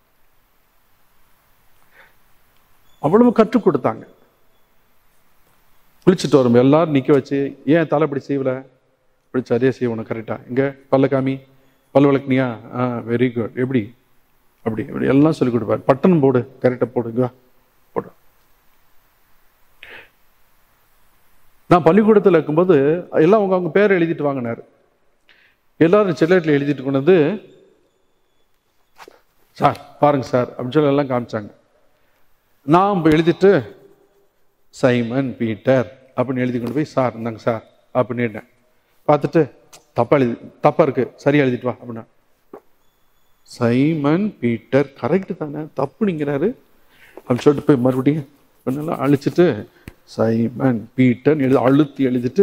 அவ்வளவு கற்றுக் கொடுத்தாங்க. குளிச்சுட்டு வரும் எல்லாரும் நிக்க வச்சு, ஏன் தலை இப்படி செய்யல, இப்படி சரியா செய்யணும், கரெக்டா, இங்க பல்ல காமி, பல் விளக்குனியா, ஆ வெரி குட், எப்படி அப்படி இப்படி எல்லாம் சொல்லிக் கொடுப்பாரு. பட்டன் போடு, கரெக்டா போடுங்க, போடு. நான் பள்ளிக்கூடத்தில் இருக்கும்போது எல்லாம் அவங்க அவங்க பேரை எழுதிட்டு வாங்கினாரு. எல்லாரும் செல்லட்டில் எழுதிட்டு கொண்டு வந்து சார் பாருங்க சார் அப்படின்னு சொல்லி எல்லாம் காமிச்சாங்க. நான் எழுதிட்டு சைமன் பீட்டர் அப்படின்னு எழுதி கொண்டு போய் சார் இந்தாங்க சார் அப்படின்னு பார்த்துட்டு தப்பா எழுதி தப்பா இருக்கு சரியா எழுதிட்டு வா அப்படின்னா, சைமன் பீட்டர் கரெக்டு தானே தப்புங்கிறாரு அப்படின்னு சொல்லிட்டு போய் மறுபடியும் பண்ணலாம் அழிச்சிட்டு சைமன் பீட்டர் எழுதி அழுத்தி எழுதிட்டு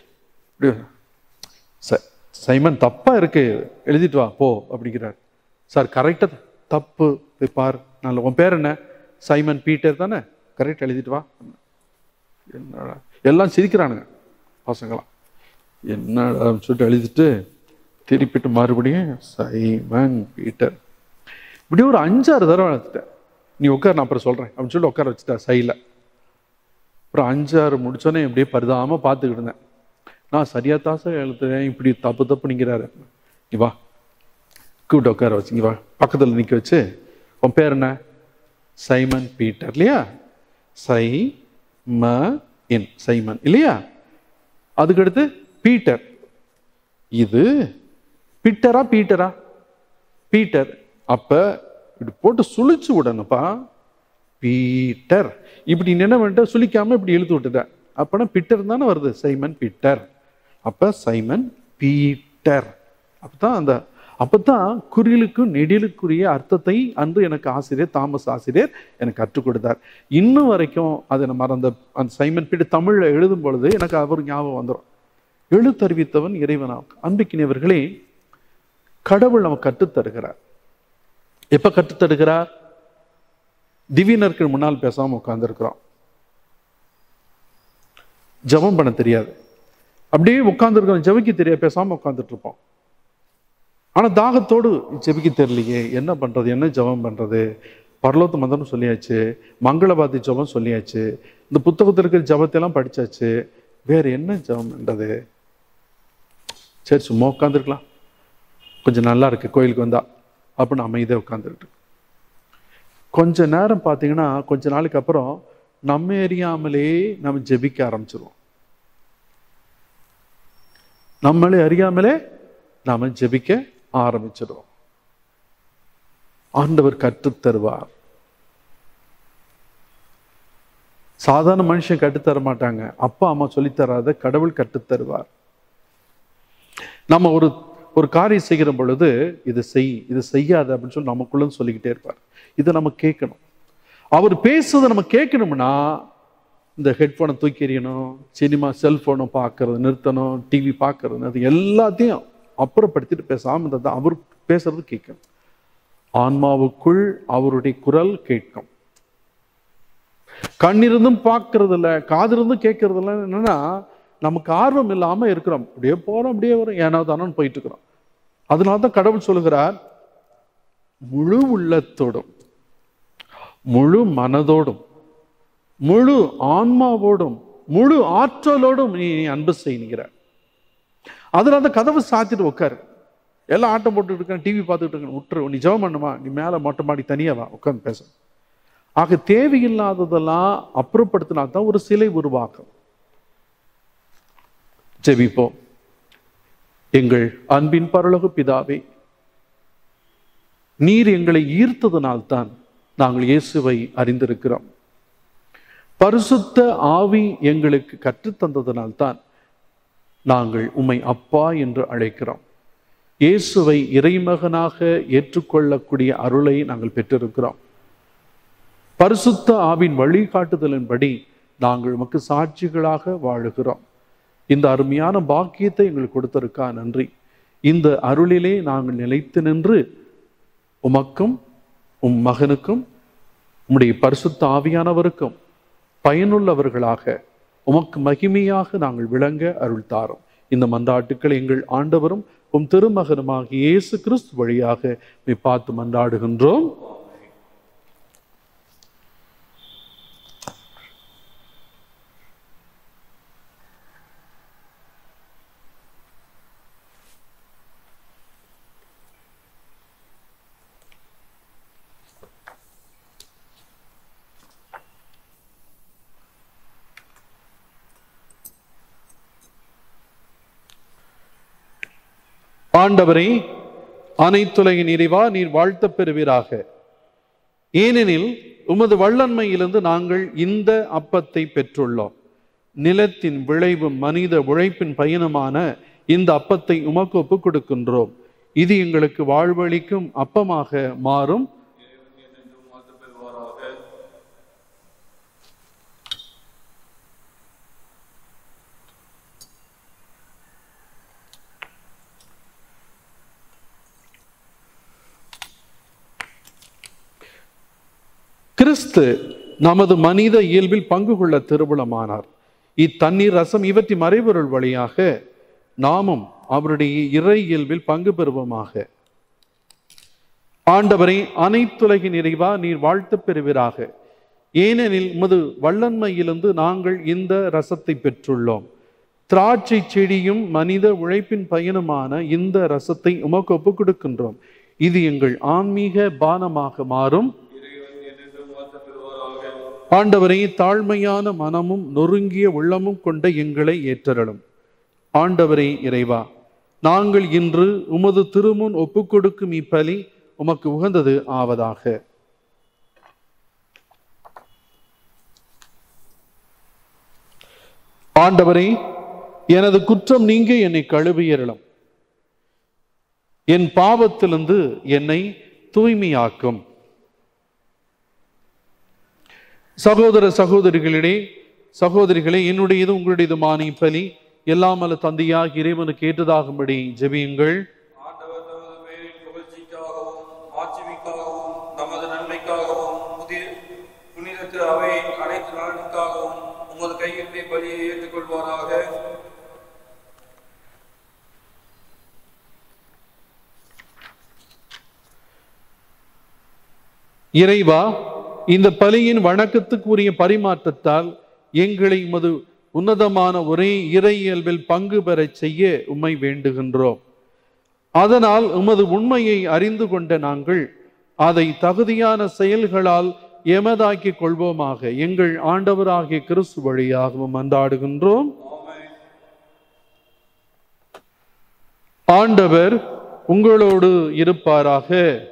சைமன் தப்பா இருக்கு எழுதிட்டு வா போ அப்படிங்கிறார். சார் கரெக்டா தப்பு போய் பார், நல்ல உன் பேர் என்ன சைமன் பீட்டர் தானே கரெக்ட் எழுதிட்டு வா. என்னடா எல்லாம் சிரிக்கிறானுங்க பசங்களாம், என்னடா சொல்லிட்டு எழுதிட்டு திருப்பிட்டு மறுபடியும் சைமன் பீட்டர் இப்படி ஒரு அஞ்சாறு தடவை எழுதிட்டேன். நீ உட்கார் நான் அப்புறம் சொல்றேன் அப்படின்னு சொல்லி உட்கார வச்சுட்டா சைல. அப்புறம் அஞ்சாறு முடிச்சோன்னே இப்படியே பரிதாம பார்த்துக்கிட்டு இருந்தேன். நான் சரியா தாச எழுதுறேன், இப்படி தப்பு தப்பு நிற்கிறாரு. நீ வா கூப்பிட்டு உட்கார வச்சு இங்க வா பக்கத்தில் நிற்க வச்சு, உன் பேர் என்ன சைமன் பீட்டர் இல்லையா, சை ம இன் சைமன் இல்லையா, அதுக்கடுத்து பீட்டர், இது பீட்டரா பீட்டரா பீட்டர். அப்ப இப்படி போட்டு சுழிச்சு விடணும்ப்பா, பீட்டர் இப்படி என்ன பண்ணிட்ட சுழிக்காம இப்படி இழுத்து விட்டுட்ட, அப்பனா பீட்டர் தானே வருது சைமன் பீட்டர். அப்ப சைமன் பீட்டர். அப்பதான் அந்த அப்பதான் குறிலுக்கும் நெடிலுக்குரிய அர்த்தத்தை அன்று எனக்கு ஆசிரியர் தாமஸ் ஆசிரியர் எனக்கு கற்றுக் கொடுத்தார். இன்னும் வரைக்கும் அதை நம்ம அந்த அந்த சைமன் பீட்டர் தமிழ்ல எழுதும் பொழுது எனக்கு அவர் ஞாபகம் வந்துடும். எழுத்தறிவித்தவன் இறைவனாக. அன்பிக்கினவர்களே, கடவுள் நம்ம கற்றுத்தருகிறார். எப்ப கற்றுத்தருகிறார்? திவ்யனருக்கு முன்னால் பேசாம உட்கார்ந்து இருக்கிறோம், ஜபம் பண்ண தெரியாது, அப்படியே உட்கார்ந்து இருக்கிறோம், ஜபிக்க தெரியாது, பேசாம உட்கார்ந்துட்டு இருப்போம். ஆனா தாகத்தோடு ஜெபிக்க தெரியலையே, என்ன பண்றது, என்ன ஜபம் பண்றது, பரலோக மந்திரம் சொல்லியாச்சு, மங்களபாதி ஜபம் சொல்லியாச்சு, இந்த புத்தகத்தில் இருக்கிற ஜபத்தை எல்லாம் படிச்சாச்சு, வேற என்ன ஜபம் பண்றது? சரி சும்மா உட்காந்துருக்கலாம், கொஞ்சம் நல்லா இருக்கு கோயிலுக்கு வந்தா அப்படின்னு அமைதியா உட்காந்துருக்கு. கொஞ்ச நேரம் பார்த்தீங்கன்னா கொஞ்ச நாளைக்கு அப்புறம் நம்ம அறியாமலே நம்ம ஜெபிக்க ஆரம்பிச்சிருவோம். நம்மளே அறியாமலே நாம ஜெபிக்க ஆரம்பிச்சிடுவோம். ஆண்டவர் கற்றுத் தருவார். சாதாரண மனுஷன் கற்றுத்தர மாட்டாங்க, அப்பா அம்மா சொல்லித்தராத கடவுள் கற்றுத் தருவார். நம்ம ஒரு ஒரு காரியம் செய்கிற பொழுது இது செய் இது செய்யாத அப்படின்னு சொல்லி நமக்குள்ள சொல்லிக்கிட்டே இருப்பார். இதை நம்ம கேட்கணும். அவர் பேசுறதை நம்ம கேட்கணும்னா இந்த ஹெட்ஃபோனை தூக்கி எறியணும், சினிமா செல்போனை பார்க்கறது நிறுத்தணும், டிவி பார்க்கறது அது எல்லாத்தையும் அப்புறப்படுத்திட்டு பேசாம இருந்தால் தான் அவர் பேசுறது கேட்கணும். ஆன்மாவுக்குள் அவருடைய குரல் கேட்கும். கண்ணிருந்தும் பார்க்கறது இல்லை, காதிருந்தும் கேட்கறது இல்லை. என்னன்னா நமக்கு ஆர்வம் இல்லாம இருக்கிறோம், அப்படியே போறோம், அப்படியே வரும், ஏனோ தானோன்னு போயிட்டு இருக்கிறோம். அதனால்தான் கடவுள் சொல்லுகிறார், முழு உள்ளத்தோடும் முழு மனதோடும் முழு ஆன்மாவோடும் முழு ஆற்றலோடும் நீ அன்பு செய்கிறார். அதனால தான் கதவு சாத்திட்டு உட்காரு, எல்லாம் ஆட்டம் போட்டு இருக்கேன், டிவி பார்த்துட்டு இருக்கேன், விட்டுரு, நீ ஜெபம் பண்ணுமா, நீ மேல மொட்டை மாடி தனியா வா உட்காந்து பேச. ஆக தேவையில்லாததெல்லாம் அப்புறப்படுத்தினா தான் ஒரு சிலை உருவாக்கும். ஜெபிப்போம். எங்கள் அன்பின் பரலோக பிதாவே, நீர் எங்களை ஈர்த்ததனால்தான் நாங்கள் இயேசுவை அறிந்திருக்கிறோம். பரிசுத்த ஆவி எங்களுக்கு கற்றுத்தந்ததனால்தான் நாங்கள் உம்மை அப்பா என்று அழைக்கிறோம். இயேசுவை இறைமகனாக ஏற்றுக்கொள்ளக்கூடிய அருளை நாங்கள் பெற்றிருக்கிறோம். பரிசுத்த ஆவின் வழிகாட்டுதலின்படி நாங்கள் உமக்கு சாட்சிகளாக வாழுகிறோம். இந்த அருமையான பாக்கியத்தை எங்களுக்கு கொடுத்திருக்கா நன்றி. இந்த அருளிலே நாங்கள் நிலைத்து நின்று உமக்கும் உம் மகனுக்கும் உம்முடைய பரிசுத்த ஆவியானவருக்கும் பயனுள்ளவர்களாக உமக்கு மகிமையாக நாங்கள் விளங்க அருள் தாரும். இந்த மன்றாட்டுக்களை எங்கள் ஆண்டவரும் உம் திருமகனுமாகிய இயேசு கிறிஸ்து வழியாக மை பார்த்து மன்றாடுகின்றோம். ஆண்டவரே, அனைத்துலகின் இறைவா, நீர் வாழ்த்தப் பெறுவீராக. ஏனெனில் உமது வல்லன்மையிலிருந்து நாங்கள் இந்த அப்பத்தை பெற்றுள்ளோம். நிலத்தின் விளைவும் மனித உழைப்பின் பயனுமான இந்த அப்பத்தை உமக்கு ஒப்புக் கொடுக்கின்றோம். இது எங்களுக்கு வாழ்வளிக்கும் அப்பமாக மாறும். கிறிஸ்து நமது மனித இயல்பில் பங்கு கொள்ள திருவுளமானார். இத்தண்ணீர் ரசம் இவற்றின் மறைபொருள் வழியாக நாமும் அவருடைய இறை இயல்பில் பங்கு பெறுவோமாக. ஆண்டவரை, அனைத்துலகின் இறைவா, நீர் வாழ்த்தப் பெறுவீராக. ஏனெனில் உமது வல்லன்மையிலிருந்து நாங்கள் இந்த ரசத்தை பெற்றுள்ளோம். திராட்சை செடியும் மனித உழைப்பின் பயனுமான இந்த ரசத்தை உமக்கு ஒப்புக் கொடுக்கின்றோம். இது எங்கள் ஆன்மீக பானமாக மாறும். ஆண்டவரை, தாழ்மையான மனமும் நொறுங்கிய உள்ளமும் கொண்ட எங்களை ஏற்றருளும். ஆண்டவரே இறைவா, நாங்கள் இன்று உமது திருமுன் ஒப்புக் கொடுக்கும் இப்பலி உமக்கு உகந்தது ஆவதாக. ஆண்டவரே, எனது குற்றம் நீங்க என்னை கழுவியருளும். என் பாவத்திலிருந்து என்னை தூய்மையாக்கும். சகோதர சகோதரிகளிடையே சகோதரிகளே, என்னுடையது உங்களுடையதுமான இப்பலி எல்லாம் அல்ல தந்தையாக இறைவனுக்கு ஏற்றதாகும்படி ஜெபியுங்கள். ஆண்டவர் தமது பெயரின் புகழ்ச்சிக்காகவும் ஆட்சிக்காகவும் நமது நன்மைக்காகவும் புனித திரு அவையின் அனைத்து நலனுக்காகவும் உமது கையிலே பலியை ஏற்றுக்கொள்வாராக. இறைவா, இந்த பலியின் வணக்கத்துக்குரிய பரிமாற்றத்தால் எங்களை உமது உன்னதமான ஒரே இறை இயல்பில் பங்கு பெறச் செய்ய உம்மை வேண்டுகின்றோம். அதனால் உமது உண்மையை அறிந்து கொண்ட நாங்கள் அதை தகுதியான செயல்களால் எமதாக்கிக் கொள்வோமாக. எங்கள் ஆண்டவராகிய கிறிஸ்து வழியாகவும் மன்றாடுகின்றோம். ஆண்டவர் உங்களோடு இருப்பாராக.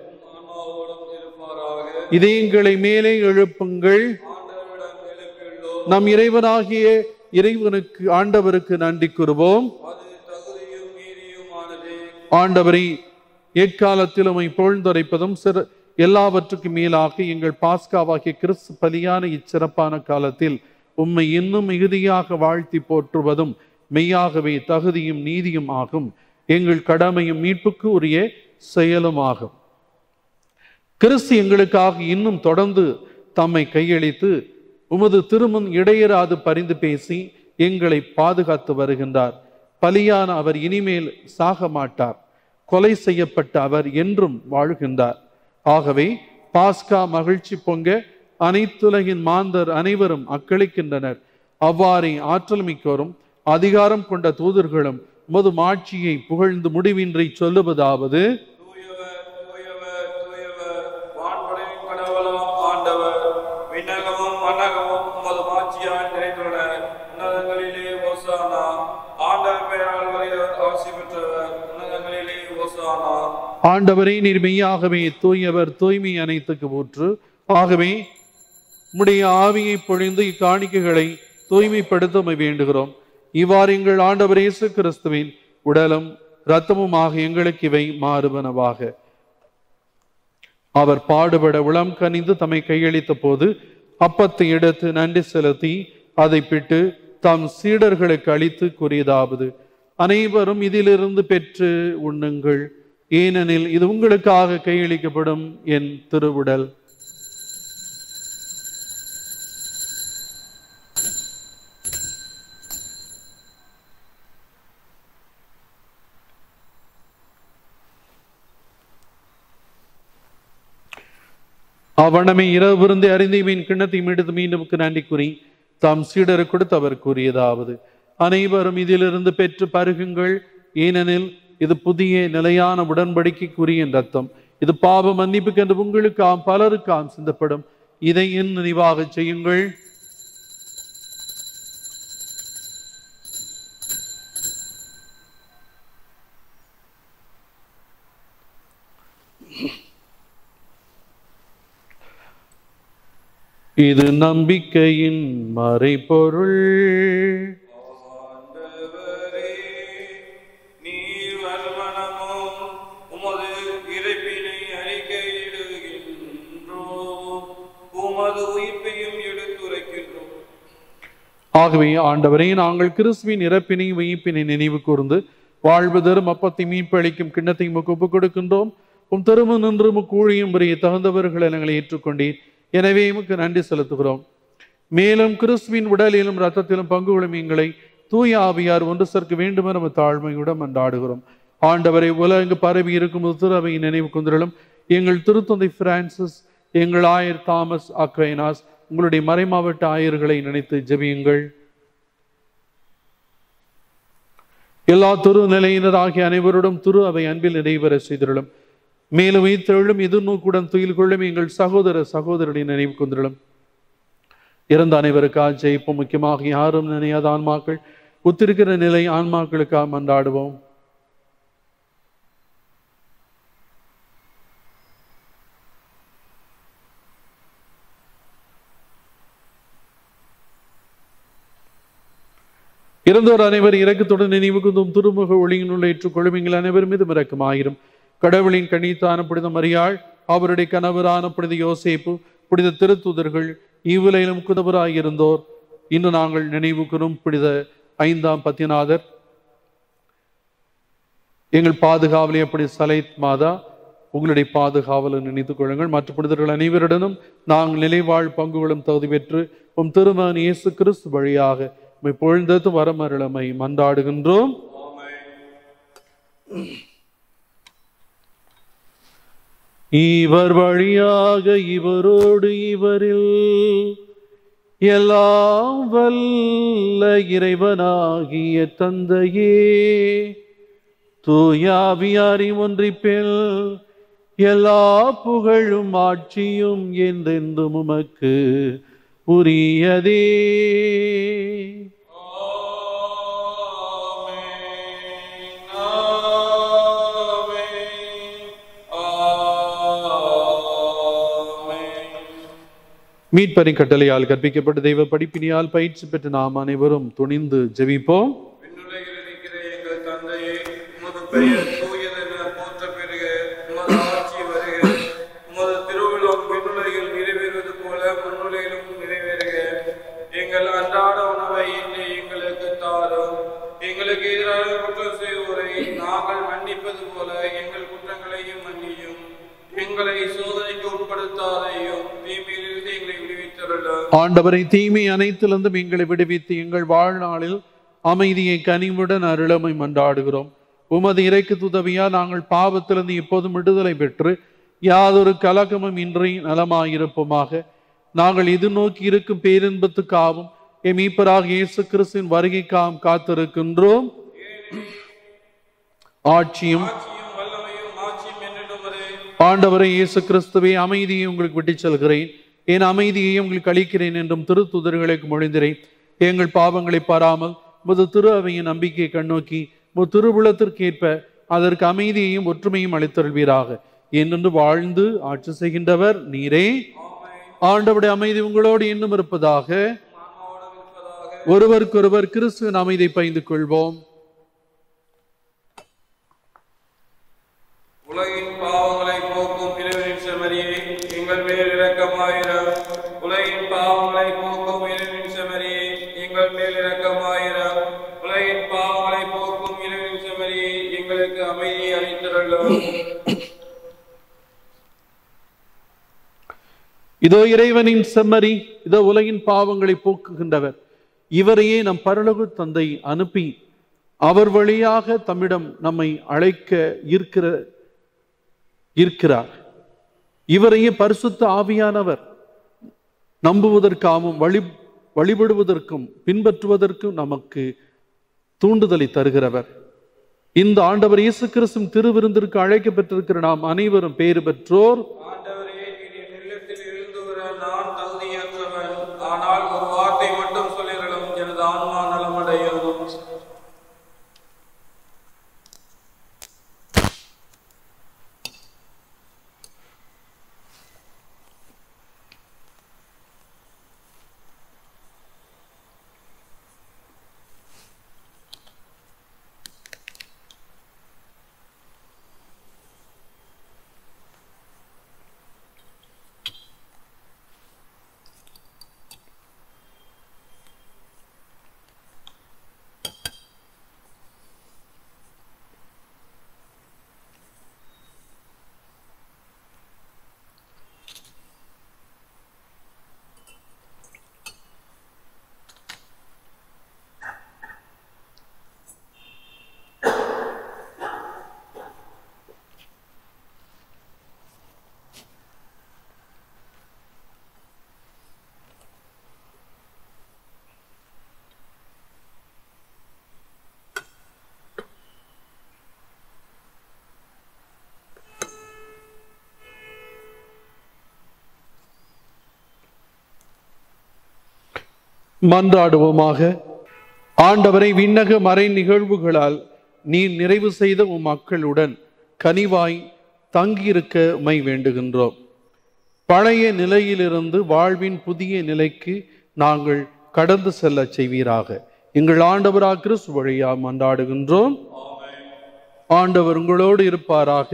இதயங்களை மேலே எழுப்புங்கள். நம் இறைவனாகிய இறைவனுக்கு ஆண்டவருக்கு நன்றி கூறுவோம். ஆண்டவரை, எக்காலத்தில் உம்மை புகழ்ந்துரைப்பதும் சிற எல்லாவற்றுக்கும் மேலாக எங்கள் பாஸ்காவாகிய கிறிஸ்து பலியான இச்சிறப்பான காலத்தில் உம்மை இன்னும் மிகுதியாக வாழ்த்தி போற்றுவதும் மெய்யாகவே தகுதியும் நீதியும் ஆகும். எங்கள் கடமையும் மீட்புக்கு உரிய செயலும் ஆகும். கிறிஸ்து எங்களுக்காக இன்னும் தொடர்ந்து தம்மை கையளித்து உமது திருமுன் இடையராது பரிந்து பேசி எங்களை பாதுகாத்து வருகின்றார். பலியான அவர் இனிமேல் சாக மாட்டார். கொலை செய்யப்பட்ட அவர் என்றும் வாழ்கின்றார். ஆகவே பாஸ்கா மகிழ்ச்சி பொங்க அனைத்துலகின் மாந்தர் அனைவரும் அக்களிக்கின்றனர். அவ்வாறே ஆற்றல் மிக்கோரும் அதிகாரம் கொண்ட தூதர்களும் உமது மாட்சியை புகழ்ந்து முடிவின்றி சொல்லுவதாவது: ஆண்டவரே, நீர் மெய்யாகவே தூயவர், தூய்மை அனைத்துக்கு ஊற்று. ஆகவே உம்முடைய ஆவியை பொழிந்து இக்காணிக்கைகளை தூய்மைப்படுத்த வேண்டுகிறோம். இவ்வாறு எங்கள் ஆண்டவர் இயேசு கிறிஸ்துவின் உடலும் இரத்தமுமாக எங்களுக்கு இவை மாறுவனவாக. அவர் பாடுபட உளம் கனிந்து தம்மை கையளித்த போது அப்பத்தை எடுத்து நன்றி செலுத்தி அதை பிட்டு தம் சீடர்களுக்கு அளித்து கூறியதாவது: அனைவரும் இதிலிருந்து பெற்று உண்ணுங்கள், ஏனெனில் இது உங்களுக்காக கையளிக்கப்படும் என் திருவுடல். அவ்வண்ணமே இரவு விருந்தை அறிந்து மீன் கிண்ணத்தை மீண்டும் மீண்டும் நன்றி கூறி தாம் சீடரு கொடுத்து அவர் கூறியதாவது: அனைவரும் இதிலிருந்து பெற்று பருகுங்கள், ஏனெனில் இது புதிய நிலையான உடன்படிக்கைக்குரிய ரத்தம். இது பாவ மன்னிப்புக்கு என்று உங்களுக்காம் பலருக்காம் சிந்தப்படும். இதை என் நினைவாக செய்யுங்கள். இது நம்பிக்கையின் மறைபொருள். ஆண்டவரே, நீர் வருமனமும் உமது இறைப்பினை அறிக்கையிடுகின்றோம், உமது உயிர்ப்பையும் எடுத்துரைக்கின்றோம். ஆகவே ஆண்டவரே, நாங்கள் கிறிஸ்துவின் இறப்பினை உயிர்ப்பினை நினைவு கூர்ந்து வாழ்வு தரும் அப்பத்தை மீட்பு அளிக்கும் கிண்ணத்தை உமக்கு ஒப்புக் கொடுக்கின்றோம். உம் திரும்ப நின்று கூழியும் புரிய தகுந்தவர்களை நாங்கள் ஏற்றுக்கொண்டீர். எனவே உமக்கு நன்றி செலுத்துகிறோம். மேலும் கிறிஸ்துவின் உடலிலும் இரத்தத்திலும் பங்கு கொள்ளும் எங்களை தூய ஆவியார் ஒன்று சேர்க்க வேண்டும் என நம்ம தாழ்மையுடன் அன்றாடுகிறோம். ஆண்டவரை உலகெங்கு பரவி இருக்கும் திரு அவையின் நினைவு கொண்டிருளும். எங்கள் திருத்தந்தை பிரான்சிஸ், எங்கள் ஆயர் தாமஸ் அக்வைனாஸ், உங்களுடைய மறைமாவட்ட ஆயர்களை நினைத்து ஜெபியுங்கள். எல்லா திரு நிலையினர் ஆகிய அனைவருடன் திரு அவை அன்பில் நிறைவேற செய்திருளும். மேலும் இத்தெழும் எதிர்நோக்குடன் துயில் கொள்ளும் எங்கள் சகோதர சகோதரர்களின் நினைவு கொண்டிருளும். இறந்த அனைவருக்காக ஜெயிப்போம். முக்கியமாக யாரும் நினையாத ஆன்மாக்கள் ஒத்திருக்கிற நிலை ஆன்மாக்களுக்காக மன்றாடுவோம். இறந்தோர் அனைவர் இரக்கத்துடன் நினைவு கூர்ந்தும் திருமுக ஒளியினுள்ள ஏற்றுக்கொள்ளும். எங்கள் அனைவரும் மீது இரக்கமாயிரும். கடவுளின் கனித்தான புனித மரியாள், அவருடைய கணவரான புனித யோசேப்பு, புனித திருத்துதர்கள், இவ்வுலகிலும் குதவராயிருந்தோர், இன்று நாங்கள் நினைவு கூறும் புனித ஐந்தாம் பத்திநாதர், எங்கள் பாதுகாவலி அப்படி சலைத் மாதா, உங்களுடைய பாதுகாவலை நினைத்துக் கொள்ளுங்கள். மற்ற புனிதர்கள் அனைவருடனும் நாங்கள் நிலைவாழ் பங்குகளும் தகுதி பெற்று உம் திருமகன் இயேசு கிறிஸ்து வழியாக பொழுந்தது வரமருளமை மன்றாடுகின்றோம். இவர் வழியாக இவரோடு இவரில் எல்லாம் வல்ல இறைவனாகிய தந்தையே, தூயாவியாரின் ஒன்றிப்பில் எல்லா புகழும் ஆட்சியும் என்றென்றும் உமக்கு உரியதே. மீட்பரின் கட்டளையால் கற்பிக்கப்பட்ட தெய்வ படிப்பினியால் பயிற்சி பெற்று நாம் அனைவரும் துணிந்து ஜெபிப்போம். எங்கள் தந்தையே, உமது பெயர் தூயதென போற்ற பெறுக, உமது ஆட்சி வருக, உமது திருவுளம் விண்ணுலகில் நிறைவேறுவது போல மண்ணுலகிலும் நிறைவேறுக. எங்கள் அன்றாட உணவை இன்று எங்களுக்கு தாரும். எங்களுக்கு எதிராக குற்றம் செய்வோரை நாங்கள் மன்னிப்பது போல எங்கள் குற்றங்களையும் மன்னியும். எங்களை சோதனைக்கு உட்படுத்தாதையும், தீமையிலிருந்து எங்களை விடுவித்தருளும். ஆண்டவரை, தீமை அனைத்திலிருந்தும் எங்களை விடுவித்து எங்கள் வாழ்நாளில் அமைதியை கனிவுடன் அருளமை மன்றாடுகிறோம். உமது இறைக்கு உதவியா நாங்கள் பாவத்திலிருந்து இப்போதும் விடுதலை பெற்று யாதொரு கலக்கமும் இன்றி நலமாயிருப்போமாக. நாங்கள் எதிர்நோக்கி இருக்கும் பேரின்பத்துக்காகவும் எம் மீட்பராக இயேசு கிறிஸ்துவின் வருகைக்காகவும் காத்திருக்கின்றோம். ஆட்சியும் ஆண்டவரை இயேசு கிறிஸ்துவை அமைதியை உங்களுக்கு விட்டுச் செல்கிறேன், என் அமைதியை உங்களுக்கு அளிக்கிறேன் என்றும் திருத்துதர்களுக்கு மொழிந்திரேன். எங்கள் பாவங்களை பாராமல் முது திரு அவையின் நம்பிக்கையை கண்ணோக்கி மு திருவுளத்திற்கேற்ப அதற்கு அமைதியையும் ஒற்றுமையும் அளித்தருள்வீராக. என்றென்று வாழ்ந்து ஆட்சி செய்கின்றவர் நீரே. ஆண்டவருடைய அமைதி உங்களோடு இன்னும் இருப்பதாக. ஒருவருக்கொருவர் கிறிஸ்துவின் அமைதியை பகிர்ந்து கொள்வோம். உலகின் பாவங்களை போக்கும் இறைவனின் செம்மறியே, எங்கள் மேல் இரக்கமாயிரம். உலகின் பாவங்களை போக்கும் இறைவனின் செம்மறியே, எங்கள் மேல் இரக்கமாயிரம். உலகின் பாவங்களை போக்கும் இறைவனின் செம்மறியே, எங்களுக்கு அமைதியை அளித்தருளும். இதோ இறைவனின் செம்மறி, இதோ உலகின் பாவங்களை போக்குகின்றவர். இவரையே நம் பரலோக தந்தை அனுப்பி அவர் வழியாக தம்மிடம் நம்மை அழைக்க இருக்கிற இருக்கிறார். இவரையே பரிசுத்த ஆவியானவர் நம்புவதற்காகவும் வழி வழிபடுவதற்கும் பின்பற்றுவதற்கும் நமக்கு தூண்டுதலை தருகிறவர். இந்த ஆண்டவர் இயேசு கிறிஸ்துவின் திருவிருந்திற்கு அழைக்கப்பட்டிருக்கிற நாம் அனைவரும் பேறு பெற்றோர். நான் தகுதியற்றவன், ஆனால் ஒரு வார்த்தை மட்டும் சொல்லிடலும், எனது ஆன்மா நலமடையும். மன்றாடுவோமாக. ஆண்டவரை, விண்ணக மறை நிகழ்வுகளால் நீ நிறைவு செய்த உம் மக்களுடன் கனிவாய் தங்கியிருக்க மை வேண்டுகின்றோம். பழைய நிலையிலிருந்து வாழ்வின் புதிய நிலைக்கு நாங்கள் கடந்து செல்ல செய்வீராக. எங்கள் ஆண்டவராக கிறிஸ்து வழியா மன்றாடுகின்றோம். ஆண்டவர் உங்களோடு இருப்பாராக.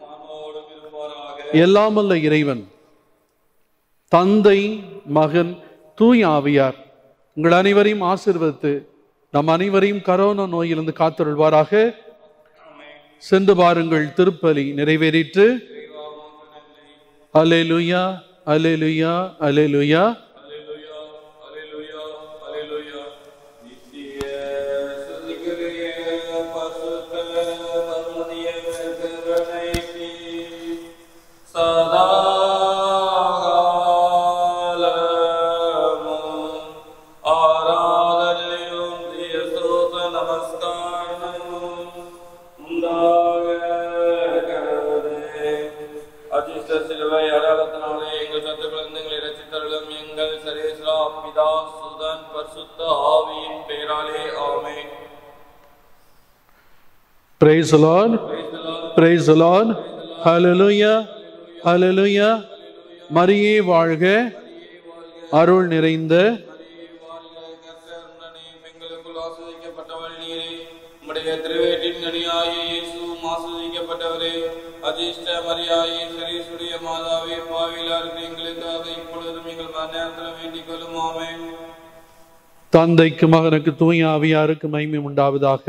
எல்லாமல்ல இறைவன் தந்தை, மகன், தூய் ஆவியார் உங்கள் அனைவரையும் ஆசீர்வதித்து நம் அனைவரையும் கரோனா நோயிலிருந்து காத்தருள்வாராக. சென்று பாருங்கள், திருப்பலி நிறைவேறிற்று. அல்லேலூயா, அல்லேலூயா, அல்லேலூயா. Praise the Lord. Praise the Lord. Hallelujah. Hallelujah. மரியே வாழ்க, அருள் நிறைந்த திருவேற்றின் கனியாயே இயேசுவும் ஆசீர்வதிக்கப்பட்டவரே. அதிர்ஷ்ட மரியாயே, சரீசுடைய மாதாவே, பாவிலார் எங்களுக்காக இப்பொழுதும் எங்கள் மரணத்தில் வேண்டிக் கொள்ளும். ஆமென். தந்தைக்கு மகனுக்கு தூய ஆவியாருக்கு மகிமை உண்டாவதாக.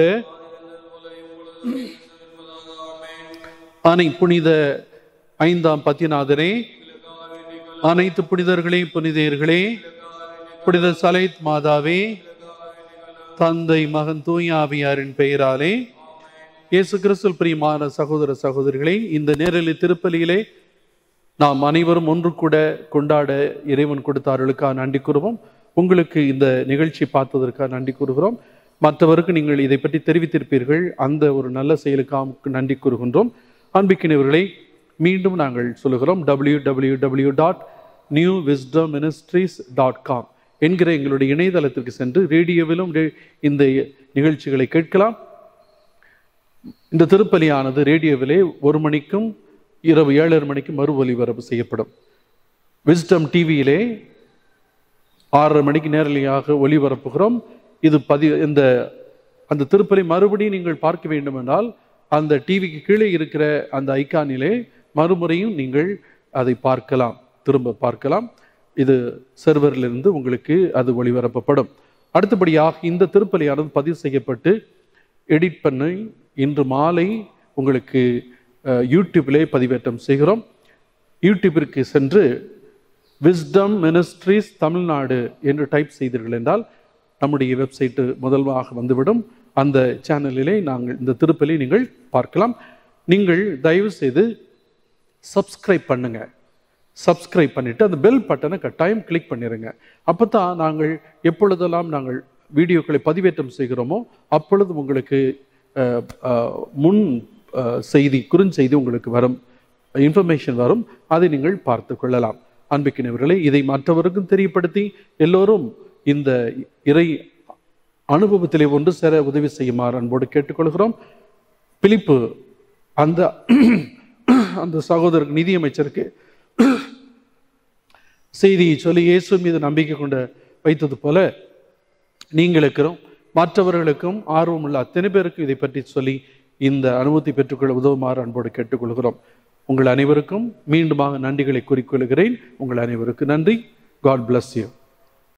அனை புனித ஐந்தாம் பத்திநாதரே, அனைத்து புனிதர்களே, புனிதர்களே, புனித சலைத் மாதாவே, தந்தை, மகன், தூய ஆவியாரின் பெயராலே இயேசு கிறிஸ்துவில் பிரியமான சகோதர சகோதரிகளே, இந்த நேரலை திருப்பலியிலே நாம் அனைவரும் ஒன்று கூட கொண்டாட இறைவன் கொடுத்தார்களுக்காக நன்றி கூறுவோம். உங்களுக்கு இந்த நிகழ்ச்சி பார்த்ததற்காக நன்றி கூறுகிறோம். மற்றவருக்கு நீங்கள் இதை பற்றி தெரிவித்திருப்பீர்கள், அந்த ஒரு நல்ல செயலுக்காக நன்றி கூறுகின்றோம். அன்பிக்கினவர்களை மீண்டும் நாங்கள் சொல்லுகிறோம், W W W dot new wisdom ministries dot com என்கிற எங்களுடைய இணையதளத்திற்கு சென்று ரேடியோவிலும் இந்த நிகழ்ச்சிகளை கேட்கலாம். இந்த திருப்பலியானது ரேடியோவிலே ஒரு மணிக்கும் இரவு ஏழரை மணிக்கும் மறு ஒலிபரப்பு செய்யப்படும். விஸ்டம் டிவியிலே ஆறரை மணிக்கு நேரலையாக ஒளிபரப்புகிறோம். இது பதி இந்த அந்த திருப்பலி மறுபடியும் நீங்கள் பார்க்க வேண்டும் என்றால் அந்த டிவிக்கு கீழே இருக்கிற அந்த ஐக்கானிலே மறுமுறையும் நீங்கள் அதை பார்க்கலாம், திரும்ப பார்க்கலாம். இது சர்வரிலிருந்து உங்களுக்கு அது ஒளிபரப்பப்படும். அடுத்தபடியாக இந்த திருப்பலியானது பதிவு செய்யப்பட்டு எடிட் பண்ணி இன்று மாலை உங்களுக்கு யூடியூப்பிலே பதிவேற்றம் செய்கிறோம். யூடியூப்பிற்கு சென்று விஸ்டம் மினிஸ்ட்ரீஸ் தமிழ்நாடு என்று டைப் செய்தீர்கள் என்றால் நம்முடைய வெப்சைட்டு முதல்வாக வந்துவிடும். அந்த சேனலிலே நாங்கள் இந்த திருப்பலி நீங்கள் பார்க்கலாம். நீங்கள் தயவு செய்து சப்ஸ்கிரைப் பண்ணுங்க. சப்ஸ்கிரைப் பண்ணிவிட்டு அந்த பெல் பட்டனை கட்டாயம் கிளிக் பண்ணிடுங்க. அப்போ தான் நாங்கள் எப்பொழுதெல்லாம் நாங்கள் வீடியோக்களை பதிவேற்றம் செய்கிறோமோ அப்பொழுது உங்களுக்கு முன் செய்தி, குறுஞ்செய்தி உங்களுக்கு வரும், இன்ஃபர்மேஷன் வரும். அதை நீங்கள் பார்த்து கொள்ளலாம். அன்பிக்கினவர்களே, இதை மற்றவருக்கும் தெரியப்படுத்தி எல்லோரும் இந்த இறை அனுபவத்திலே ஒன்று சேர உதவி செய்யுமாறு அன்போடு கேட்டுக்கொள்கிறோம். பிலிப்பு அந்த அந்த சகோதரருக்கு, நிதியமைச்சருக்கு செய்தியை சொல்லி இயேசு மீது நம்பிக்கை கொண்டு வைத்தது போல நீங்களுக்கும் மற்றவர்களுக்கும் ஆர்வமுள்ள அத்தனை பேருக்கும் இதை பற்றி சொல்லி இந்த அனுபவத்தை பெற்றுக்கொள்ள உதவுமாறு அன்போடு கேட்டுக்கொள்கிறோம். உங்கள் அனைவருக்கும் மீண்டுமாக நன்றிகளை கூறிக்கொள்கிறேன். உங்கள் அனைவருக்கும் நன்றி. God bless you.